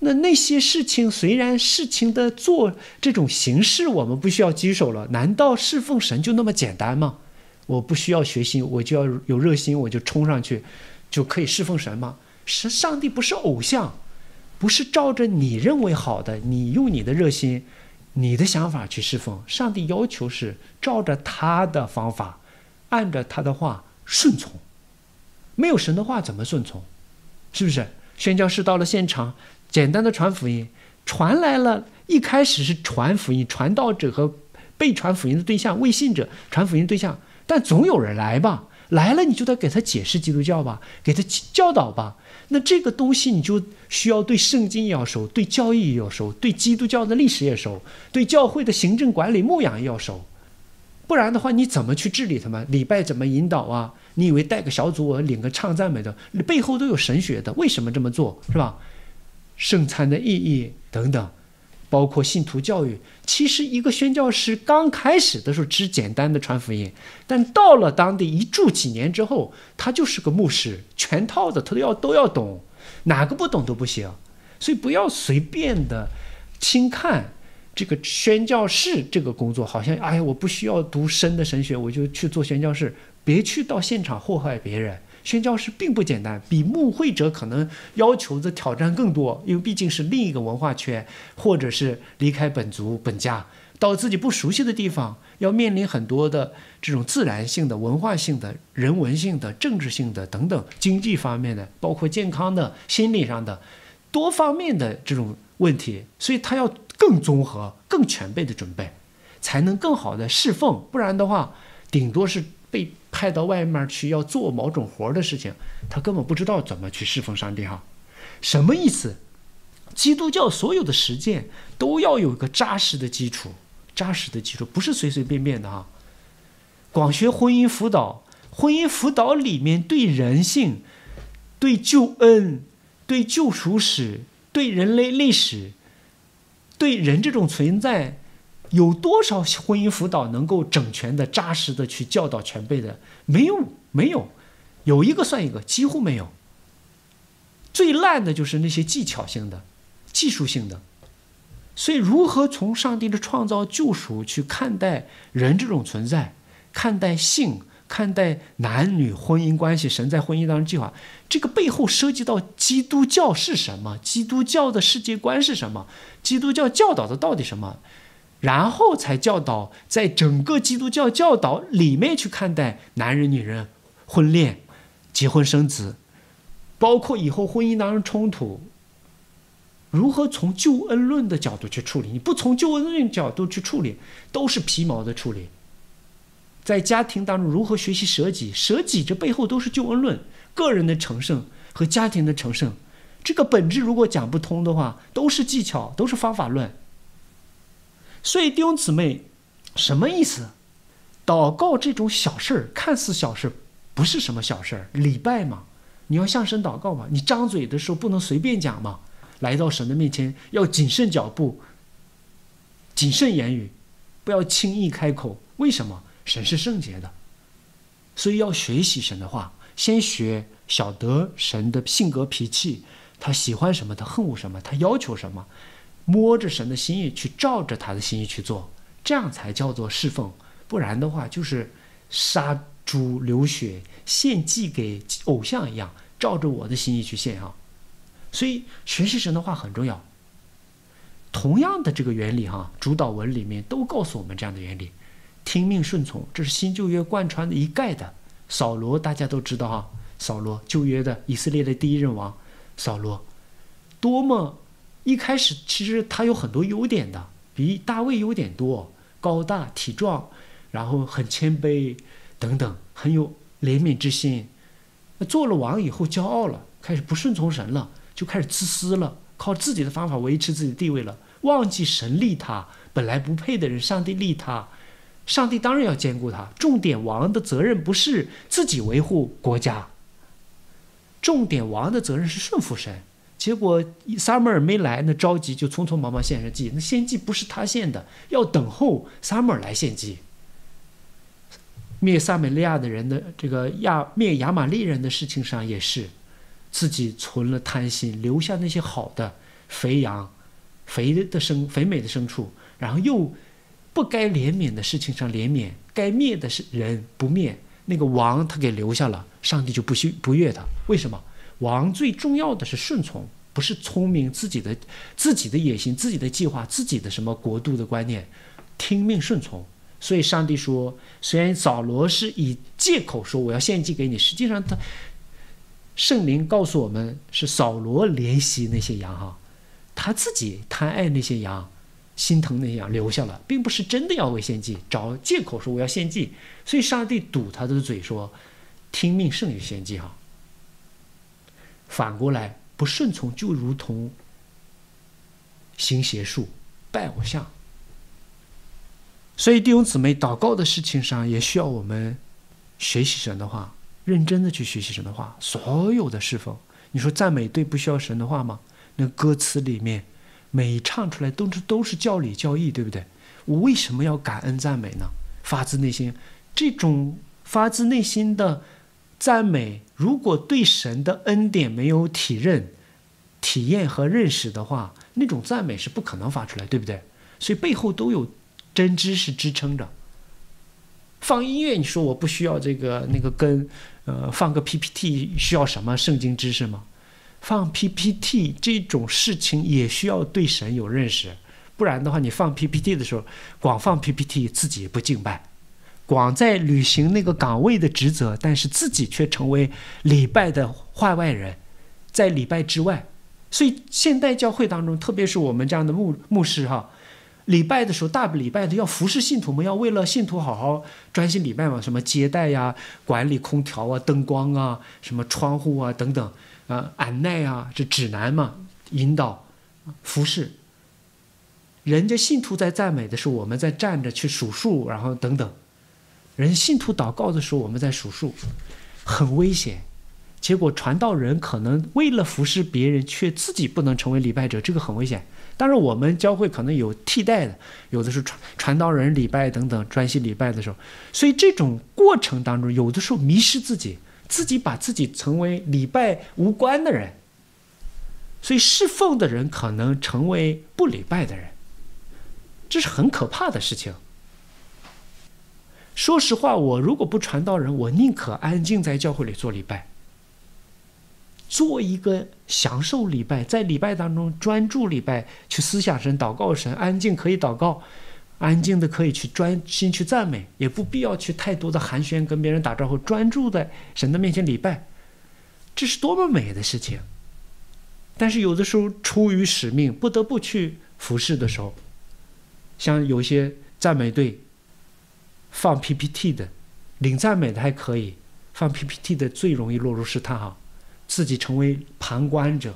那那些事情虽然事情的做这种形式我们不需要棘手了，难道侍奉神就那么简单吗？我不需要学习，我就要有热心，我就冲上去就可以侍奉神吗？是上帝不是偶像，不是照着你认为好的，你用你的热心你的想法去侍奉。上帝要求是照着他的方法，按着他的话顺从。没有神的话怎么顺从？是不是？宣教士到了现场，简单的传福音，传来了，一开始是传福音，传道者和被传福音的对象，未信者传福音对象，但总有人来吧，来了你就得给他解释基督教吧，给他教导吧。那这个东西你就需要对圣经也要熟，对教义也要熟，对基督教的历史也熟，对教会的行政管理牧养也要熟。不然的话你怎么去治理他们？礼拜怎么引导啊？你以为带个小组我领个唱赞美的，背后都有神学的，为什么这么做，是吧？圣餐的意义等等，包括信徒教育。其实一个宣教师刚开始的时候只简单的传福音，但到了当地一住几年之后，他就是个牧师，全套的他都要都要懂，哪个不懂都不行。所以不要随便的轻看这个宣教士这个工作，好像哎我不需要读深的神学我就去做宣教士，别去到现场祸害别人。宣教士并不简单，比牧会者可能要求的挑战更多，因为毕竟是另一个文化圈，或者是离开本族本家到自己不熟悉的地方，要面临很多的这种自然性的、文化性的、人文性的、政治性的等等经济方面的，包括健康的、心理上的多方面的这种问题，所以他要更综合、更全备的准备，才能更好的侍奉。不然的话，顶多是被派到外面去要做某种活的事情，他根本不知道怎么去侍奉上帝哈。什么意思？基督教所有的实践都要有一个扎实的基础，扎实的基础不是随随便便的哈。光学婚姻辅导，婚姻辅导里面对人性、对救恩、对救赎史、对人类历史、对人这种存在，有多少婚姻辅导能够整全的、扎实的去教导全备的？没有，没有，有一个算一个，几乎没有。最烂的就是那些技巧性的、技术性的。所以，如何从上帝的创造救赎去看待人这种存在，看待性，看待男女婚姻关系，神在婚姻当中计划，这个背后涉及到基督教是什么，基督教的世界观是什么，基督教教导的到底什么？然后才教导在整个基督教教导里面去看待男人女人婚恋结婚生子，包括以后婚姻当中冲突如何从救恩论的角度去处理。你不从救恩论角度去处理都是皮毛的处理。在家庭当中如何学习舍己，舍己这背后都是救恩论，个人的成圣和家庭的成圣，这个本质如果讲不通的话，都是技巧，都是方法论。所以弟兄姊妹，什么意思？祷告这种小事，看似小事，不是什么小事。礼拜嘛，你要向神祷告嘛，你张嘴的时候不能随便讲嘛，来到神的面前要谨慎脚步，谨慎言语，不要轻易开口。为什么？神是圣洁的，所以要学习神的话，先学晓得神的性格脾气，他喜欢什么，他恨恶什么，他要求什么，摸着神的心意去照着他的心意去做，这样才叫做侍奉。不然的话就是杀猪流血，献祭给偶像一样，照着我的心意去献哈。所以学习神的话很重要。同样的这个原理哈，主导文里面都告诉我们这样的原理，听命顺从，这是新旧约贯穿的一概的。扫罗大家都知道哈，扫罗旧约的以色列的第一任王扫罗，多么一开始其实他有很多优点的，比大卫优点多，高大体壮，然后很谦卑等等，很有怜悯之心。那做了王以后骄傲了，开始不顺从神了，就开始自私了，靠自己的方法维持自己的地位了，忘记神立他，本来不配的人上帝立他，上帝当然要兼顾他。重点王的责任不是自己维护国家，重点王的责任是顺服神。结果撒母耳没来，那着急就匆匆忙忙献上祭，那献祭不是他献的，要等候撒母耳来献祭。灭撒美利亚的人的这个亚灭亚玛利人的事情上也是，自己存了贪心，留下那些好的肥羊、肥的牲、肥美的牲畜，然后又不该怜悯的事情上怜悯，该灭的是人不灭。那个王他给留下了，上帝就不许不悦他。为什么？王最重要的是顺从，不是聪明自己的自己的野心、自己的计划、自己的什么国度的观念，听命顺从。所以上帝说，虽然扫罗是以借口说我要献祭给你，实际上他圣灵告诉我们是扫罗怜惜那些羊哈，他自己贪爱那些羊，心疼那些羊留下了，并不是真的要为献祭，找借口说我要献祭。所以上帝堵他的嘴说，听命胜于献祭哈。反过来不顺从就如同行邪术、拜偶像。所以弟兄姊妹，祷告的事情上也需要我们学习神的话，认真的去学习神的话。所有的侍奉，你说赞美队不需要神的话吗？那歌词里面每唱出来都是都是教理教义，对不对？我为什么要感恩赞美呢？发自内心，这种发自内心的赞美，如果对神的恩典没有体认、体验和认识的话，那种赞美是不可能发出来，对不对？所以背后都有真知识支撑着。放音乐，你说我不需要这个那个跟呃放个 P P T 需要什么圣经知识吗？放 P P T 这种事情也需要对神有认识，不然的话，你放 P P T 的时候，光放 P P T 自己也不敬拜，光在履行那个岗位的职责，但是自己却成为礼拜的话外人，在礼拜之外。所以现代教会当中，特别是我们这样的牧牧师哈，礼拜的时候，大礼拜的要服侍信徒们，要为了信徒好好专心礼拜嘛，什么接待呀、管理空调啊、灯光啊、什么窗户啊等等啊、安奈啊，这指南嘛，引导服侍。人家信徒在赞美的时候，我们在站着去数数，然后等等。人信徒祷告的时候，我们在数数，很危险。结果传道人可能为了服侍别人，却自己不能成为礼拜者，这个很危险。当然我们教会可能有替代的，有的是传传道人礼拜等等专心礼拜的时候，所以这种过程当中，有的时候迷失自己，自己把自己成为礼拜无关的人，所以侍奉的人可能成为不礼拜的人，这是很可怕的事情。说实话，我如果不传道人，我宁可安静在教会里做礼拜，做一个享受礼拜，在礼拜当中专注礼拜，去思想神、祷告神，安静可以祷告，安静的可以去专心去赞美，也不必要去太多的寒暄跟别人打招呼，专注在神的面前礼拜，这是多么美的事情。但是有的时候出于使命不得不去服侍的时候，像有些赞美队放 P P T 的，领赞美的还可以，放 P P T 的最容易落入试探哈，自己成为旁观者。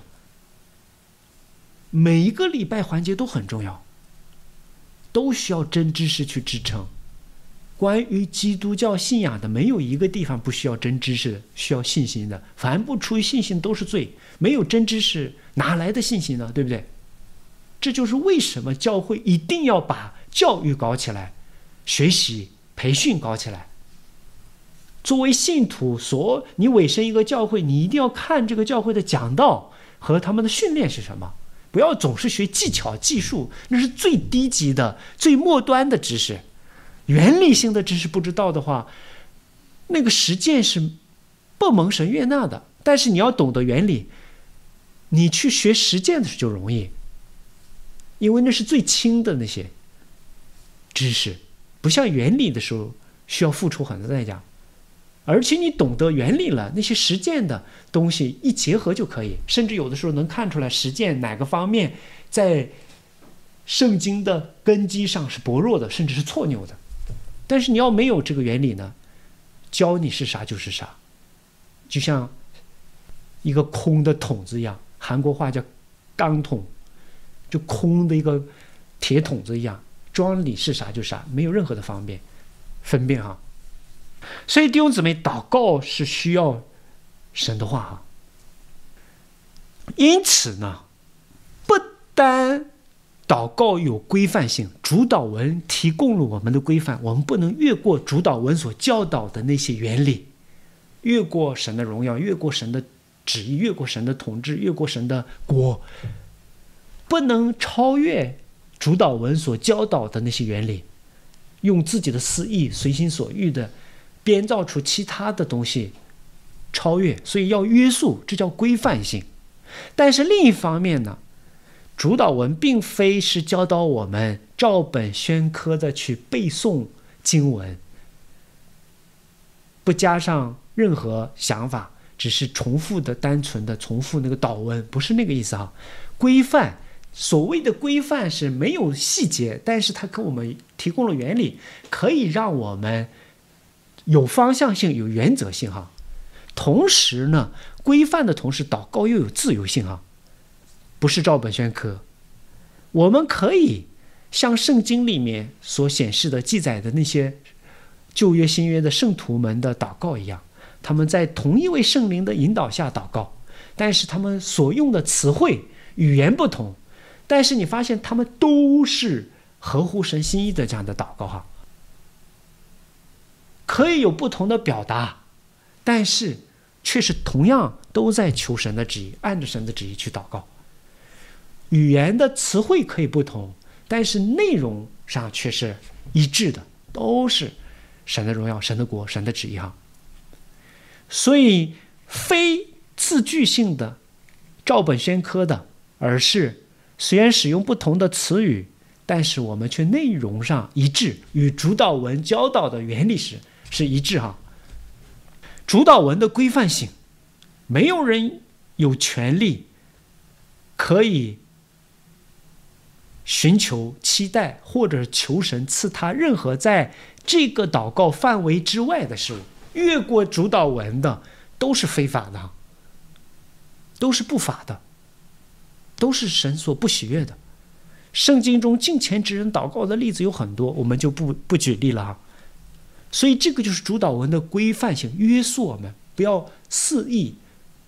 每一个礼拜环节都很重要，都需要真知识去支撑。关于基督教信仰的，没有一个地方不需要真知识的，需要信心的。凡不出于信心都是罪，没有真知识哪来的信心呢？对不对？这就是为什么教会一定要把教育搞起来，学习培训搞起来。作为信徒，所你委身一个教会，你一定要看这个教会的讲道和他们的训练是什么，不要总是学技巧技术，那是最低级的最末端的知识。原理性的知识不知道的话，那个实践是不蒙神悦纳的。但是你要懂得原理，你去学实践的时候就容易，因为那是最轻的那些知识，不像原理的时候需要付出很多代价。而且你懂得原理了，那些实践的东西一结合就可以，甚至有的时候能看出来实践哪个方面在圣经的根基上是薄弱的，甚至是错谬的。但是你要没有这个原理呢，教你是啥就是啥，就像一个空的桶子一样，韩国话叫钢桶，就空的一个铁桶子一样，装里是啥就啥，没有任何的方便分辨哈。所以弟兄姊妹，祷告是需要神的话哈。因此呢，不单祷告有规范性，主导文提供了我们的规范，我们不能越过主导文所教导的那些原理，越过神的荣耀，越过神的旨意，越过神的统治，越过神的国， 不能超越主导文所教导的那些原理，用自己的私意随心所欲的编造出其他的东西超越，所以要约束，这叫规范性。但是另一方面呢，主导文并非是教导我们照本宣科的去背诵经文，不加上任何想法，只是重复的单纯的重复那个导文，不是那个意思啊。规范，所谓的规范是没有细节，但是它给我们提供了原理，可以让我们有方向性，有原则性哈。同时呢，规范的同时，祷告又有自由性哈，不是照本宣科。我们可以像圣经里面所显示的记载的那些旧约新约的圣徒们的祷告一样，他们在同一位圣灵的引导下祷告，但是他们所用的词汇语言不同，但是你发现他们都是合乎神心意的这样的祷告哈，可以有不同的表达，但是却是同样都在求神的旨意，按着神的旨意去祷告。语言的词汇可以不同，但是内容上却是一致的，都是神的荣耀、神的国、神的旨意哈。所以非字句性的照本宣科的，而是虽然使用不同的词语，但是我们却内容上一致，与主导文教导的原理是是一致哈。主导文的规范性，没有人有权利可以寻求、期待或者求神赐他任何在这个祷告范围之外的事物，越过主导文的都是非法的，都是不法的，都是神所不喜悦的。圣经中敬虔之人祷告的例子有很多，我们就不不举例了哈。所以这个就是主导文的规范性，约束我们不要肆意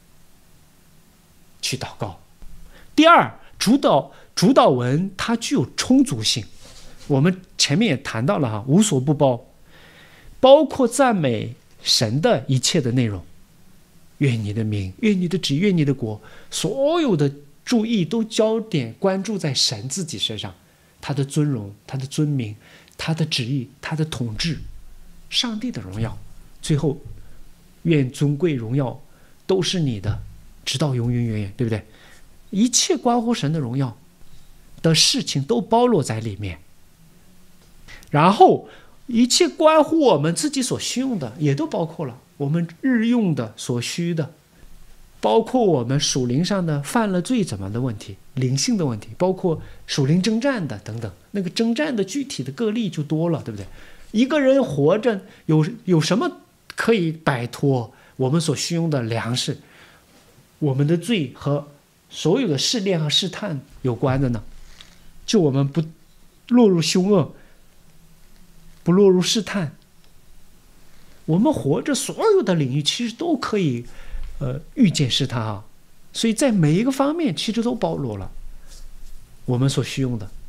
去祷告。第二，主导主导文它具有充足性，我们前面也谈到了哈，无所不包，包括赞美神的一切的内容，愿你的名，愿你的旨，愿你的国，所有的注意都焦点关注在神自己身上，他的尊荣，他的尊名，他的旨意，他的统治，上帝的荣耀，最后愿尊贵荣耀都是你的，直到永永远远，对不对？一切关乎神的荣耀的事情都包罗在里面。然后一切关乎我们自己所需用的也都包括了，我们日用的所需的，包括我们属灵上的犯了罪怎么的问题，灵性的问题，包括属灵征战的等等，那个征战的具体的个例就多了，对不对？一个人活着有有什么可以摆脱我们所需用的粮食，我们的罪和所有的试炼和试探有关的呢？就我们不落入凶恶，不落入试探，我们活着所有的领域其实都可以呃预见试探啊，所以在每一个方面其实都包罗了我们所需用的。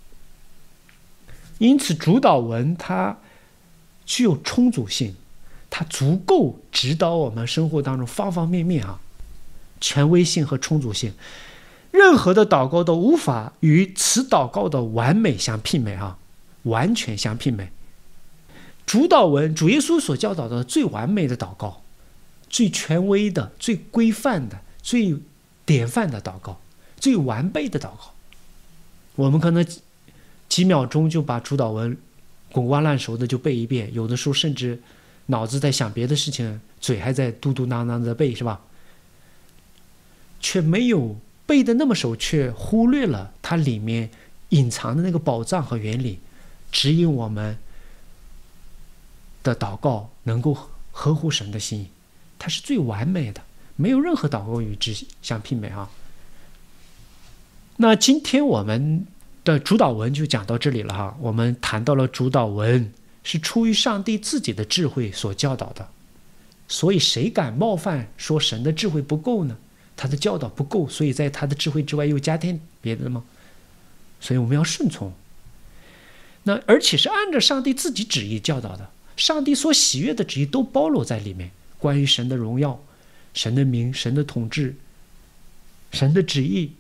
因此主导文它具有充足性，它足够指导我们生活当中方方面面啊，权威性和充足性，任何的祷告都无法与此祷告的完美相媲美啊，完全相媲美。主导文，主耶稣所教导的最完美的祷告，最权威的、最规范的、最典范的祷告，最完备的祷告，我们可能几秒钟就把主导文滚瓜烂熟的就背一遍，有的时候甚至脑子在想别的事情，嘴还在嘟嘟囔囔的背，是吧？却没有背的那么熟，却忽略了它里面隐藏的那个宝藏和原理，指引我们的祷告能够合乎神的心意，它是最完美的，没有任何祷告与之相媲美啊。那今天我们的主导文就讲到这里了哈，我们谈到了主导文是出于上帝自己的智慧所教导的，所以谁敢冒犯说神的智慧不够呢？他的教导不够，所以在他的智慧之外又加添别的吗？所以我们要顺从。那而且是按照上帝自己旨意教导的，上帝所喜悦的旨意都包罗在里面，关于神的荣耀、神的名、神的统治、神的旨意，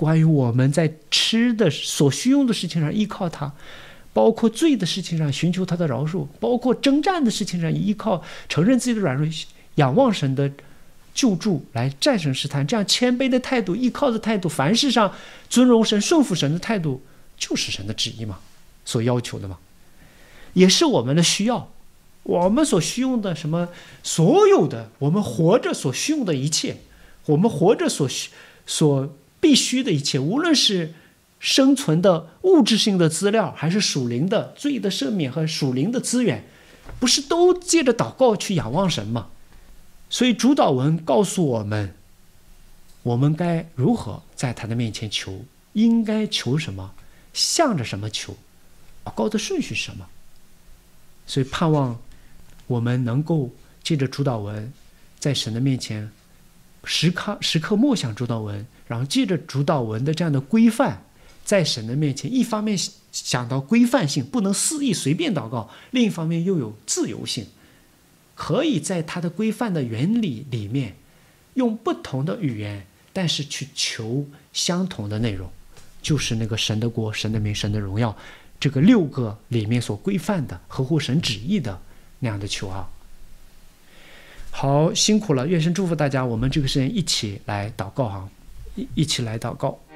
关于我们在吃的所需用的事情上依靠他，包括罪的事情上寻求他的饶恕，包括征战的事情上依靠承认自己的软弱，仰望神的救助来战胜试探。这样谦卑的态度，依靠的态度，凡事上尊荣神顺服神的态度，就是神的旨意嘛，所要求的嘛，也是我们的需要。我们所需用的什么，所有的我们活着所需用的一切，我们活着所需所必须的一切，无论是生存的物质性的资料，还是属灵的罪的赦免和属灵的资源，不是都借着祷告去仰望神吗？所以主祷文告诉我们，我们该如何在他的面前求，应该求什么，向着什么求，祷告的顺序是什么。所以盼望我们能够借着主祷文，在神的面前时刻时刻默想主祷文，然后借着主祷文的这样的规范，在神的面前，一方面想到规范性，不能肆意随便祷告，另一方面又有自由性，可以在他的规范的原理里面用不同的语言，但是去求相同的内容，就是那个神的国、神的名、神的荣耀，这个六个里面所规范的合乎神旨意的那样的求啊。好，辛苦了，愿神祝福大家。我们这个时间一起来祷告哈，一一起来祷告。